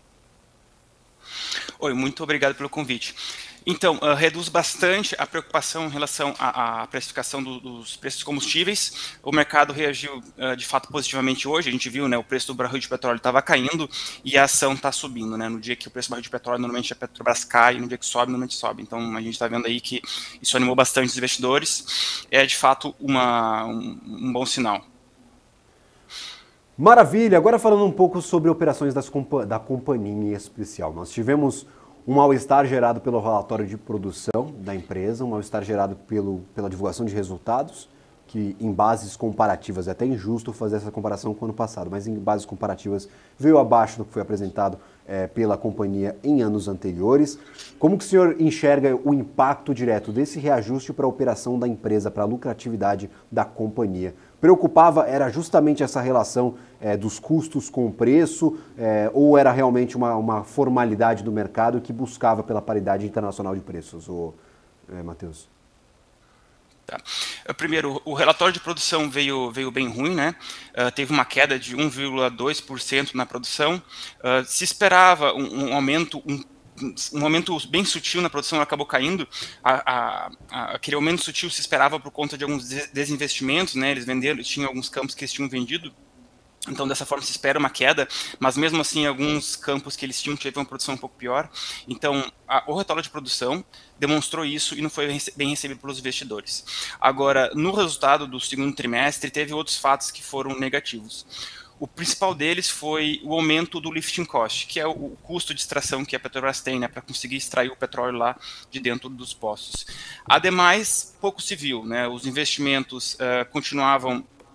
Speaker 8: Oi, muito obrigado pelo convite. Então, uh, reduz bastante a preocupação em relação à, à precificação do, dos preços de combustíveis. O mercado reagiu, uh, de fato, positivamente hoje. A gente viu, né, o preço do barril de petróleo estava caindo e a ação está subindo, né? No dia que o preço do barril de petróleo, normalmente a Petrobras cai, no dia que sobe, normalmente sobe. Então, a gente está vendo aí que isso animou bastante os investidores. É, de fato, uma, um, um bom sinal.
Speaker 3: Maravilha! Agora falando um pouco sobre operações das compa- da companhia em especial. Nós tivemos um mal-estar gerado pelo relatório de produção da empresa, um mal-estar gerado pelo, pela divulgação de resultados, que em bases comparativas, é até injusto fazer essa comparação com o ano passado, mas em bases comparativas veio abaixo do que foi apresentado é, pela companhia em anos anteriores. Como que o senhor enxerga o impacto direto desse reajuste para a operação da empresa, para a lucratividade da companhia? Preocupava, era justamente essa relação é, dos custos com o preço, é, ou era realmente uma, uma formalidade do mercado que buscava pela paridade internacional de preços, o, é, Matheus?
Speaker 8: Tá. Primeiro, o relatório de produção veio, veio bem ruim, né? Uh, teve uma queda de um vírgula dois por cento na produção. Uh, se esperava um, um aumento, um um aumento bem sutil na produção, acabou caindo. A, a, a, aquele aumento sutil se esperava por conta de alguns desinvestimentos, né? Eles venderam, tinham alguns campos que eles tinham vendido, então dessa forma se espera uma queda, mas mesmo assim alguns campos que eles tinham tiveram uma produção um pouco pior. Então a, o relatório de produção demonstrou isso e não foi bem recebido pelos investidores. Agora, no resultado do segundo trimestre, teve outros fatos que foram negativos. O principal deles foi o aumento do lifting cost, que é o, o custo de extração que a Petrobras tem, né, para conseguir extrair o petróleo lá de dentro dos poços. Ademais, pouco se viu, né, os investimentos uh, continuavam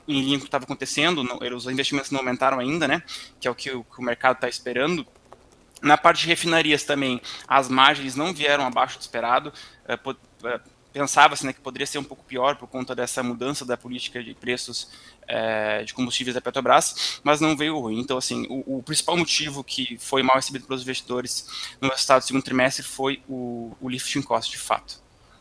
Speaker 8: em linha com o que estava acontecendo, não, os investimentos não aumentaram ainda, né, que é o que o, que o mercado está esperando. Na parte de refinarias também, as margens não vieram abaixo do esperado, uh, uh, pensava-se, né, que poderia ser um pouco pior por conta dessa mudança da política de preços uh, de combustíveis da Petrobras, mas não veio ruim. Então, assim, o, o principal motivo que foi mal recebido pelos investidores no resultado do segundo trimestre foi o, o lifting cost, de fato.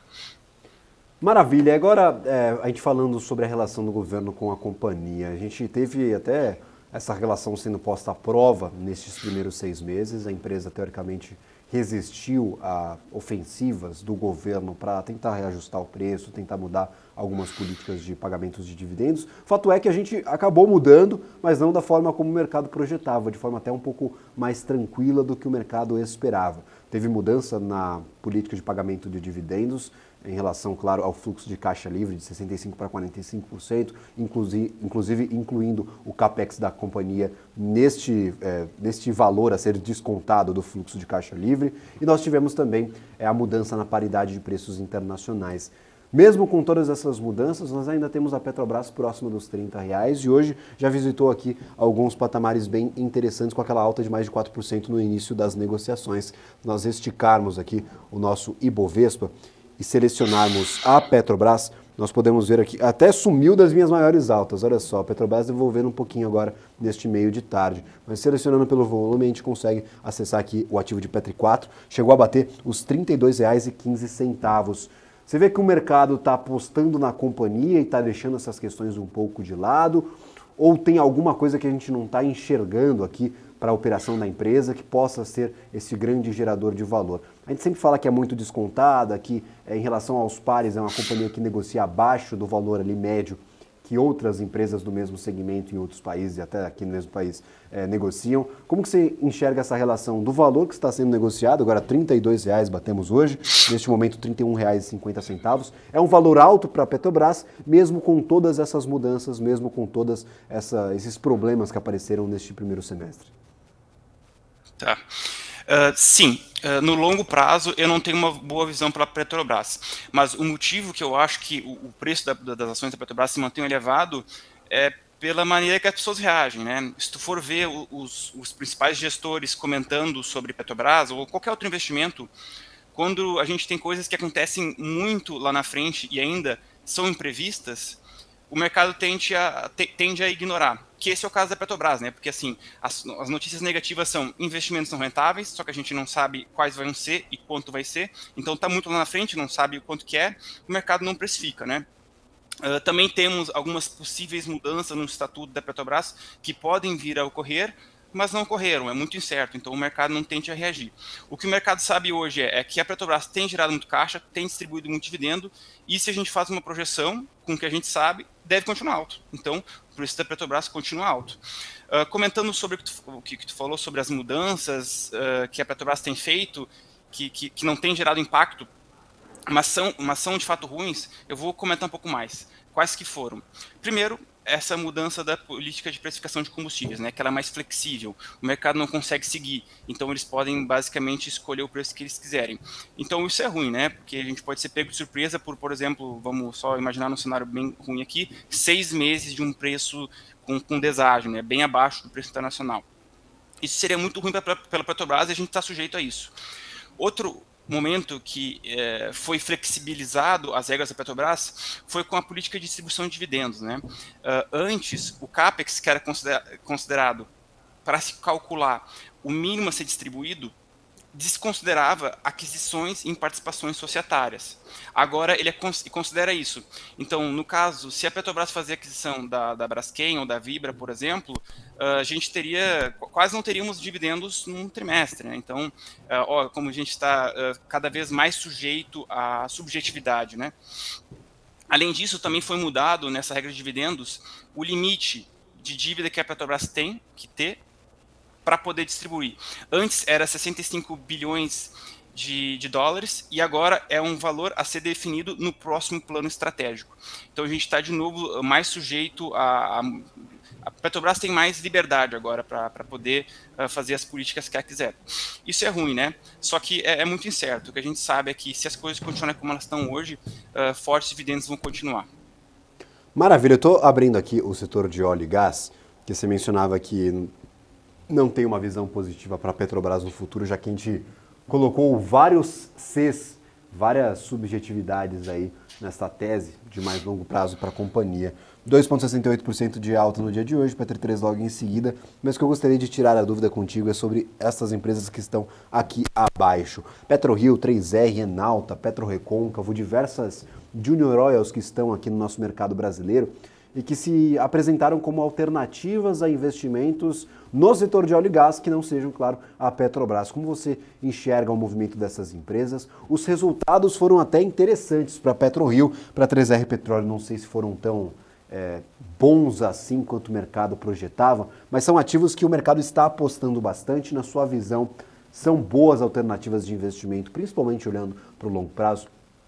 Speaker 3: Maravilha. Agora, é, a gente falando sobre a relação do governo com a companhia, a gente teve até essa relação sendo posta à prova nesses primeiros seis meses. A empresa, teoricamente, resistiu a ofensivas do governo para tentar reajustar o preço, tentar mudar algumas políticas de pagamentos de dividendos. Fato é que a gente acabou mudando, mas não da forma como o mercado projetava, de forma até um pouco mais tranquila do que o mercado esperava. Teve mudança na política de pagamento de dividendos, em relação, claro, ao fluxo de caixa livre de sessenta e cinco por cento para quarenta e cinco por cento, inclusive, inclusive incluindo o capex da companhia neste, é, neste valor a ser descontado do fluxo de caixa livre. E nós tivemos também é, a mudança na paridade de preços internacionais. Mesmo com todas essas mudanças, nós ainda temos a Petrobras próxima dos trinta reais e hoje já visitou aqui alguns patamares bem interessantes com aquela alta de mais de quatro por cento no início das negociações. Nós esticarmos aqui o nosso Ibovespa e selecionarmos a Petrobras, nós podemos ver aqui, até sumiu das minhas maiores altas, olha só, a Petrobras devolvendo um pouquinho agora neste meio de tarde, mas selecionando pelo volume a gente consegue acessar aqui o ativo de Petri quatro, chegou a bater os trinta e dois reais e quinze centavos. Você vê que o mercado está apostando na companhia e está deixando essas questões um pouco de lado, ou tem alguma coisa que a gente não está enxergando aqui para a operação da empresa que possa ser esse grande gerador de valor? A gente sempre fala que é muito descontada, que é, em relação aos pares é uma companhia que negocia abaixo do valor ali médio que outras empresas do mesmo segmento em outros países, e até aqui no mesmo país, é, negociam. Como que você enxerga essa relação do valor que está sendo negociado, agora trinta e dois reais batemos hoje, neste momento trinta e um reais e cinquenta centavos, é um valor alto para a Petrobras, mesmo com todas essas mudanças, mesmo com todos esses problemas que apareceram neste primeiro semestre?
Speaker 8: Tá. Uh, sim, uh, no longo prazo eu não tenho uma boa visão para a Petrobras, mas o motivo que eu acho que o, o preço da, das ações da Petrobras se mantém elevado é pela maneira que as pessoas reagem, né? Se tu for ver os, os principais gestores comentando sobre Petrobras ou qualquer outro investimento, quando a gente tem coisas que acontecem muito lá na frente e ainda são imprevistas, o mercado tende a, tende a ignorar, que esse é o caso da Petrobras, né? Porque assim, as, as notícias negativas são investimentos não rentáveis, só que a gente não sabe quais vão ser e quanto vai ser, então está muito lá na frente, não sabe o quanto que é, o mercado não precifica, né? Uh, também temos algumas possíveis mudanças no estatuto da Petrobras que podem vir a ocorrer, mas não ocorreram, é muito incerto, então o mercado não tende a reagir. O que o mercado sabe hoje é, é que a Petrobras tem gerado muito caixa, tem distribuído muito dividendo, e se a gente faz uma projeção com o que a gente sabe, deve continuar alto. Então, o preço da Petrobras continua alto. Uh, comentando sobre o que, tu, o que tu falou sobre as mudanças uh, que a Petrobras tem feito, que, que, que não tem gerado impacto, mas são, mas são de fato ruins, eu vou comentar um pouco mais. Quais que foram? Primeiro, essa mudança da política de precificação de combustíveis, né, que ela é mais flexível, o mercado não consegue seguir, então eles podem basicamente escolher o preço que eles quiserem. Então isso é ruim, né, porque a gente pode ser pego de surpresa por, por exemplo, vamos só imaginar num cenário bem ruim aqui, seis meses de um preço com, com deságio, né, bem abaixo do preço internacional. Isso seria muito ruim pra, pra, pela Petrobras e a gente está sujeito a isso. Outro momento que é, foi flexibilizado as regras da Petrobras foi com a política de distribuição de dividendos, né? Uh, antes, o CAPEX, que era considera considerado para se calcular o mínimo a ser distribuído, desconsiderava aquisições em participações societárias. Agora ele é, considera isso. Então, no caso, se a Petrobras fazer aquisição da, da Braskem ou da Vibra, por exemplo, uh, a gente teria, quase não teríamos dividendos num trimestre, né? Então, uh, ó, como a gente está uh, cada vez mais sujeito à subjetividade, né? Além disso, também foi mudado nessa regra de dividendos o limite de dívida que a Petrobras tem que ter para poder distribuir. Antes era sessenta e cinco bilhões de, de dólares e agora é um valor a ser definido no próximo plano estratégico. Então a gente está de novo mais sujeito a, a, a Petrobras tem mais liberdade agora para poder uh, fazer as políticas que ela quiser. Isso é ruim, né? Só que é, é muito incerto. O que a gente sabe é que se as coisas continuarem como elas estão hoje, uh, fortes dividendos vão continuar.
Speaker 3: Maravilha, eu estou abrindo aqui o setor de óleo e gás, que você mencionava que não tem uma visão positiva para a Petrobras no futuro, já que a gente colocou vários Cs, várias subjetividades aí nessa tese de mais longo prazo para a companhia. dois vírgula sessenta e oito por cento de alta no dia de hoje, Petro três logo em seguida, mas o que eu gostaria de tirar a dúvida contigo é sobre essas empresas que estão aqui abaixo. PetroRio, três R, Enalta, PetroRecôncavo, diversas Junior Oils que estão aqui no nosso mercado brasileiro e que se apresentaram como alternativas a investimentos no setor de óleo e gás, que não sejam, claro, a Petrobras. Como você enxerga o movimento dessas empresas? Os resultados foram até interessantes para a PetroRio, para a três R Petróleo, não sei se foram tão é, bons assim quanto o mercado projetava, mas são ativos que o mercado está apostando bastante. Na sua visão, são boas alternativas de investimento, principalmente olhando para o longo prazo?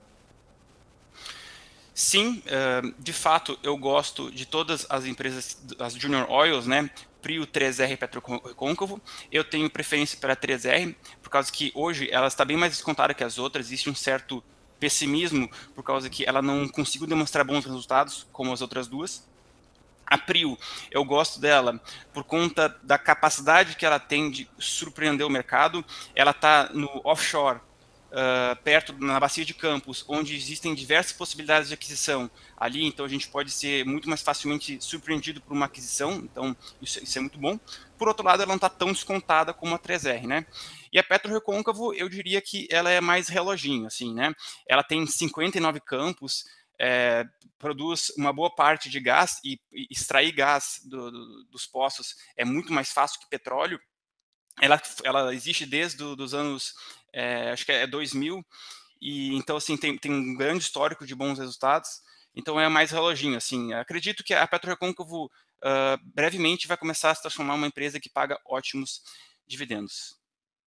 Speaker 8: Sim, de fato, eu gosto de todas as empresas, as Junior Oils, né? Prio, três R e PetroRecôncavo. Eu tenho preferência para a três R, por causa que hoje ela está bem mais descontada que as outras. Existe um certo pessimismo, por causa que ela não conseguiu demonstrar bons resultados, como as outras duas. A Prio, eu gosto dela por conta da capacidade que ela tem de surpreender o mercado. Ela está no offshore, Uh, perto na bacia de Campos, onde existem diversas possibilidades de aquisição ali, então a gente pode ser muito mais facilmente surpreendido por uma aquisição, então isso, isso é muito bom. Por outro lado, ela não está tão descontada como a três R, né? E a PetroRecôncavo, eu diria que ela é mais reloginho, assim, né? Ela tem cinquenta e nove campos, é, produz uma boa parte de gás, e, e extrair gás do, do, dos poços é muito mais fácil que petróleo. Ela, ela existe desde do, os anos, é, acho que é dois mil, e então assim tem, tem um grande histórico de bons resultados, então é mais reloginho, assim. Acredito que a PetroRecôncavo uh, brevemente vai começar a se transformar em uma empresa que paga ótimos dividendos.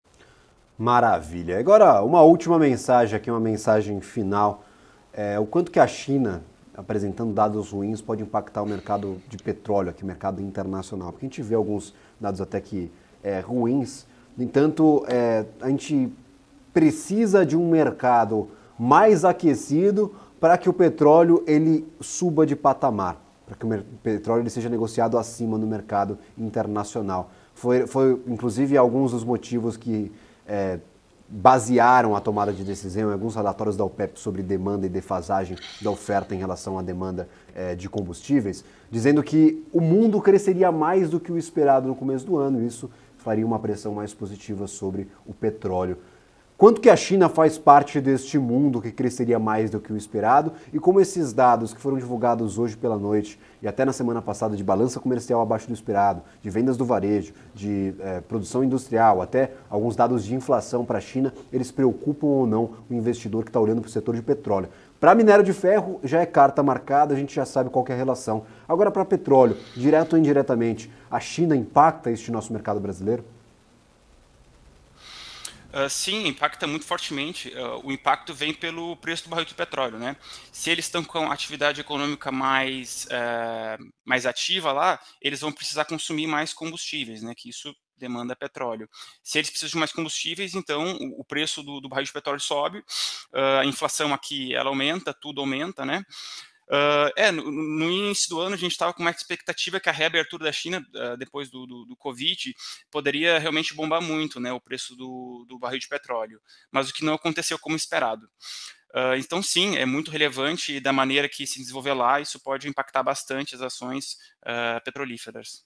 Speaker 3: Maravilha. Agora, uma última mensagem aqui, uma mensagem final. É, o quanto que a China, apresentando dados ruins, pode impactar o mercado de petróleo aqui, o mercado internacional? Porque a gente vê alguns dados até que É, ruins. No entanto, é, a gente precisa de um mercado mais aquecido para que o petróleo ele suba de patamar, para que o petróleo ele seja negociado acima no mercado internacional. Foi, foi inclusive alguns dos motivos que é, basearam a tomada de decisão em alguns relatórios da OPEP sobre demanda e defasagem da oferta em relação à demanda é, de combustíveis, dizendo que o mundo cresceria mais do que o esperado no começo do ano. Isso faria uma pressão mais positiva sobre o petróleo. Quanto que a China faz parte deste mundo que cresceria mais do que o esperado e como esses dados que foram divulgados hoje pela noite e até na semana passada de balança comercial abaixo do esperado, de vendas do varejo, de eh, produção industrial, até alguns dados de inflação para a China, eles preocupam ou não o investidor que está olhando para o setor de petróleo. Para minério de ferro já é carta marcada, a gente já sabe qual que é a relação. Agora para petróleo, direto ou indiretamente, a China impacta este nosso mercado brasileiro?
Speaker 8: Uh, sim, impacta muito fortemente. Uh, o impacto vem pelo preço do barril de petróleo, né? Se eles estão com atividade econômica mais, uh, mais ativa lá, eles vão precisar consumir mais combustíveis, né? Que isso demanda petróleo. Se eles precisam de mais combustíveis, então o, o preço do, do barril de petróleo sobe, uh, a inflação aqui ela aumenta, tudo aumenta, né? Uh, é, no, no início do ano a gente estava com uma expectativa que a reabertura da China, uh, depois do, do, do Covid, poderia realmente bombar muito, né, o preço do, do barril de petróleo, mas o que não aconteceu como esperado. Uh, então sim, é muito relevante e da maneira que se desenvolver lá, isso pode impactar bastante as ações uh, petrolíferas.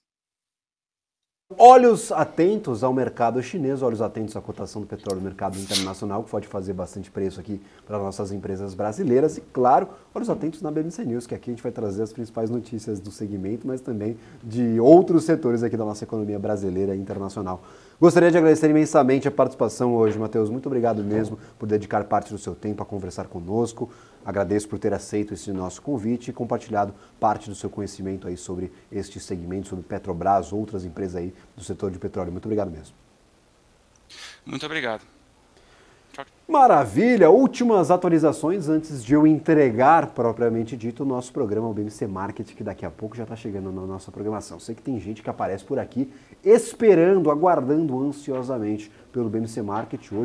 Speaker 3: Olhos atentos ao mercado chinês, olhos atentos à cotação do petróleo no mercado internacional, que pode fazer bastante preço aqui para nossas empresas brasileiras. E, claro, olhos atentos na B M C News, que aqui a gente vai trazer as principais notícias do segmento, mas também de outros setores aqui da nossa economia brasileira e internacional. Gostaria de agradecer imensamente a participação hoje, Matheus. Muito obrigado mesmo por dedicar parte do seu tempo a conversar conosco. Agradeço por ter aceito esse nosso convite e compartilhado parte do seu conhecimento aí sobre este segmento, sobre Petrobras, outras empresas aí do setor de petróleo. Muito obrigado mesmo.
Speaker 8: Muito obrigado.
Speaker 3: Maravilha! Últimas atualizações antes de eu entregar, propriamente dito, o nosso programa, o B M C Market, que daqui a pouco já está chegando na nossa programação. Sei que tem gente que aparece por aqui esperando, aguardando ansiosamente pelo B M C Market. Hoje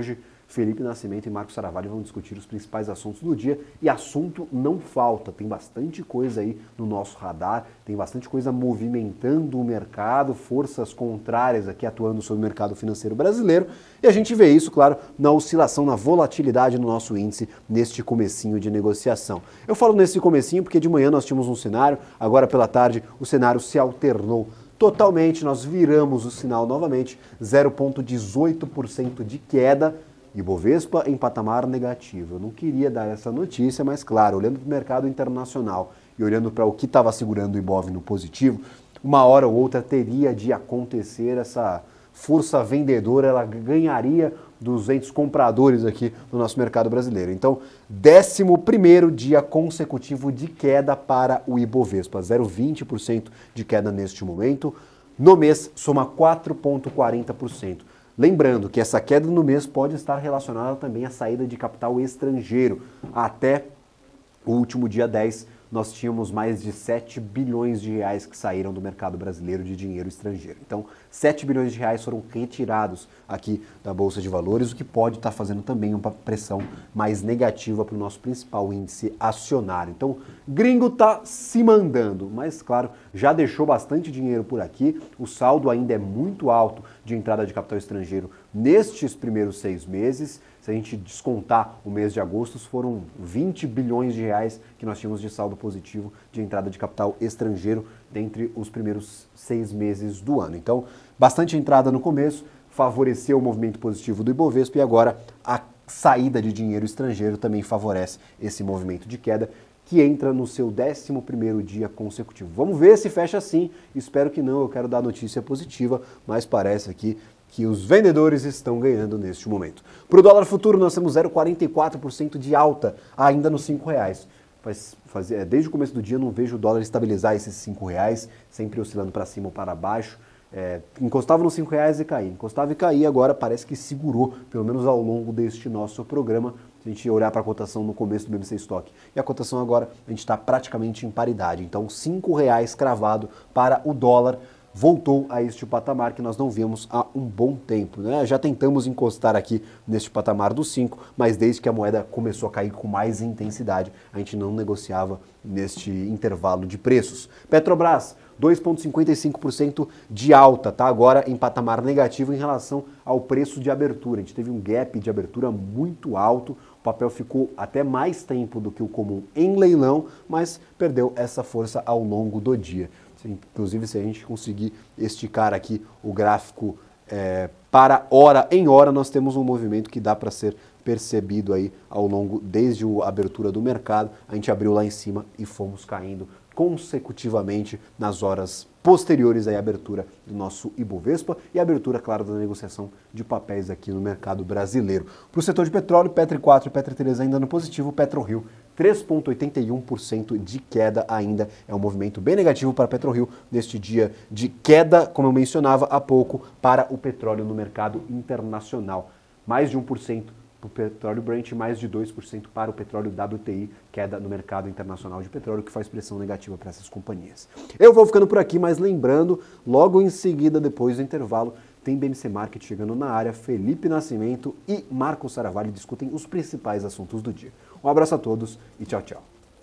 Speaker 3: Felipe Nascimento e Marcos Saravalli vão discutir os principais assuntos do dia e assunto não falta, tem bastante coisa aí no nosso radar, tem bastante coisa movimentando o mercado, forças contrárias aqui atuando sobre o mercado financeiro brasileiro e a gente vê isso, claro, na oscilação, na volatilidade no nosso índice neste comecinho de negociação. Eu falo nesse comecinho porque de manhã nós tínhamos um cenário, agora pela tarde o cenário se alternou totalmente, nós viramos o sinal novamente, zero vírgula dezoito por cento de queda, Ibovespa em patamar negativo. Eu não queria dar essa notícia, mas claro, olhando para o mercado internacional e olhando para o que estava segurando o Ibov no positivo, uma hora ou outra teria de acontecer essa força vendedora, ela ganharia dos entes compradores aqui no nosso mercado brasileiro. Então, décimo primeiro dia consecutivo de queda para o Ibovespa, zero vírgula vinte por cento de queda neste momento. No mês, soma quatro vírgula quarenta por cento. Lembrando que essa queda no mês pode estar relacionada também à saída de capital estrangeiro. Até o último dia dez, nós tínhamos mais de sete bilhões de reais que saíram do mercado brasileiro de dinheiro estrangeiro. Então, sete bilhões de reais foram retirados aqui da Bolsa de Valores, o que pode estar fazendo também uma pressão mais negativa para o nosso principal índice acionário. Então, gringo está se mandando, mas claro, já deixou bastante dinheiro por aqui, o saldo ainda é muito alto de entrada de capital estrangeiro nestes primeiros seis meses. Se a gente descontar o mês de agosto, foram vinte bilhões de reais que nós tínhamos de saldo positivo de entrada de capital estrangeiro dentre os primeiros seis meses do ano. Então, bastante entrada no começo, favoreceu o movimento positivo do Ibovespa e agora a saída de dinheiro estrangeiro também favorece esse movimento de queda que entra no seu décimo primeiro dia consecutivo. Vamos ver se fecha assim, espero que não, eu quero dar notícia positiva, mas parece aqui que os vendedores estão ganhando neste momento. Para o dólar futuro, nós temos zero vírgula quarenta e quatro por cento de alta, ainda nos cinco reais. Faz, faz, desde o começo do dia eu não vejo o dólar estabilizar esses cinco reais, sempre oscilando para cima ou para baixo. É, encostava nos cinco reais e caía, encostava e caía, agora parece que segurou, pelo menos ao longo deste nosso programa. Se a gente olhar para a cotação no começo do B M C Stock e a cotação agora, a gente está praticamente em paridade. Então, cinco reais cravado para o dólar. Voltou a este patamar que nós não vemos há um bom tempo, né? Já tentamos encostar aqui neste patamar dos cinco, mas desde que a moeda começou a cair com mais intensidade, a gente não negociava neste intervalo de preços. Petrobras, dois vírgula cinquenta e cinco por cento de alta, tá agora em patamar negativo em relação ao preço de abertura. A gente teve um gap de abertura muito alto, o papel ficou até mais tempo do que o comum em leilão, mas perdeu essa força ao longo do dia. Inclusive, se a gente conseguir esticar aqui o gráfico é, para hora em hora, nós temos um movimento que dá para ser percebido aí ao longo, desde a abertura do mercado. A gente abriu lá em cima e fomos caindo consecutivamente nas horas posteriores à abertura do nosso Ibovespa e a abertura, claro, da negociação de papéis aqui no mercado brasileiro. Para o setor de petróleo, Petro quatro e Petro três ainda no positivo, PetroRio três vírgula oitenta e um por cento de queda ainda, é um movimento bem negativo para a PetroRio neste dia de queda, como eu mencionava há pouco, para o petróleo no mercado internacional. Mais de um por cento para o petróleo Brent, mais de dois por cento para o petróleo W T I, queda no mercado internacional de petróleo, que faz pressão negativa para essas companhias. Eu vou ficando por aqui, mas lembrando, logo em seguida, depois do intervalo, tem B M C Market chegando na área, Felipe Nascimento e Marcos Saravalli discutem os principais assuntos do dia. Um abraço a todos e tchau, tchau.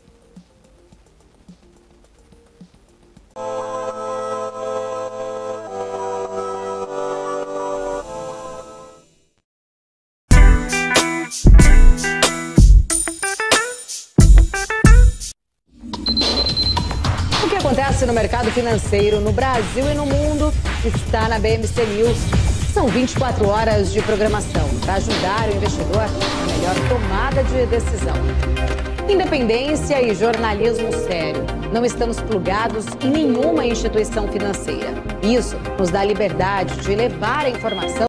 Speaker 9: O que acontece no mercado financeiro no Brasil e no mundo está na B M C News. São vinte e quatro horas de programação para ajudar o investidor na melhor tomada de decisão. Independência e jornalismo sério. Não estamos plugados em nenhuma instituição financeira. Isso nos dá liberdade de levar a informação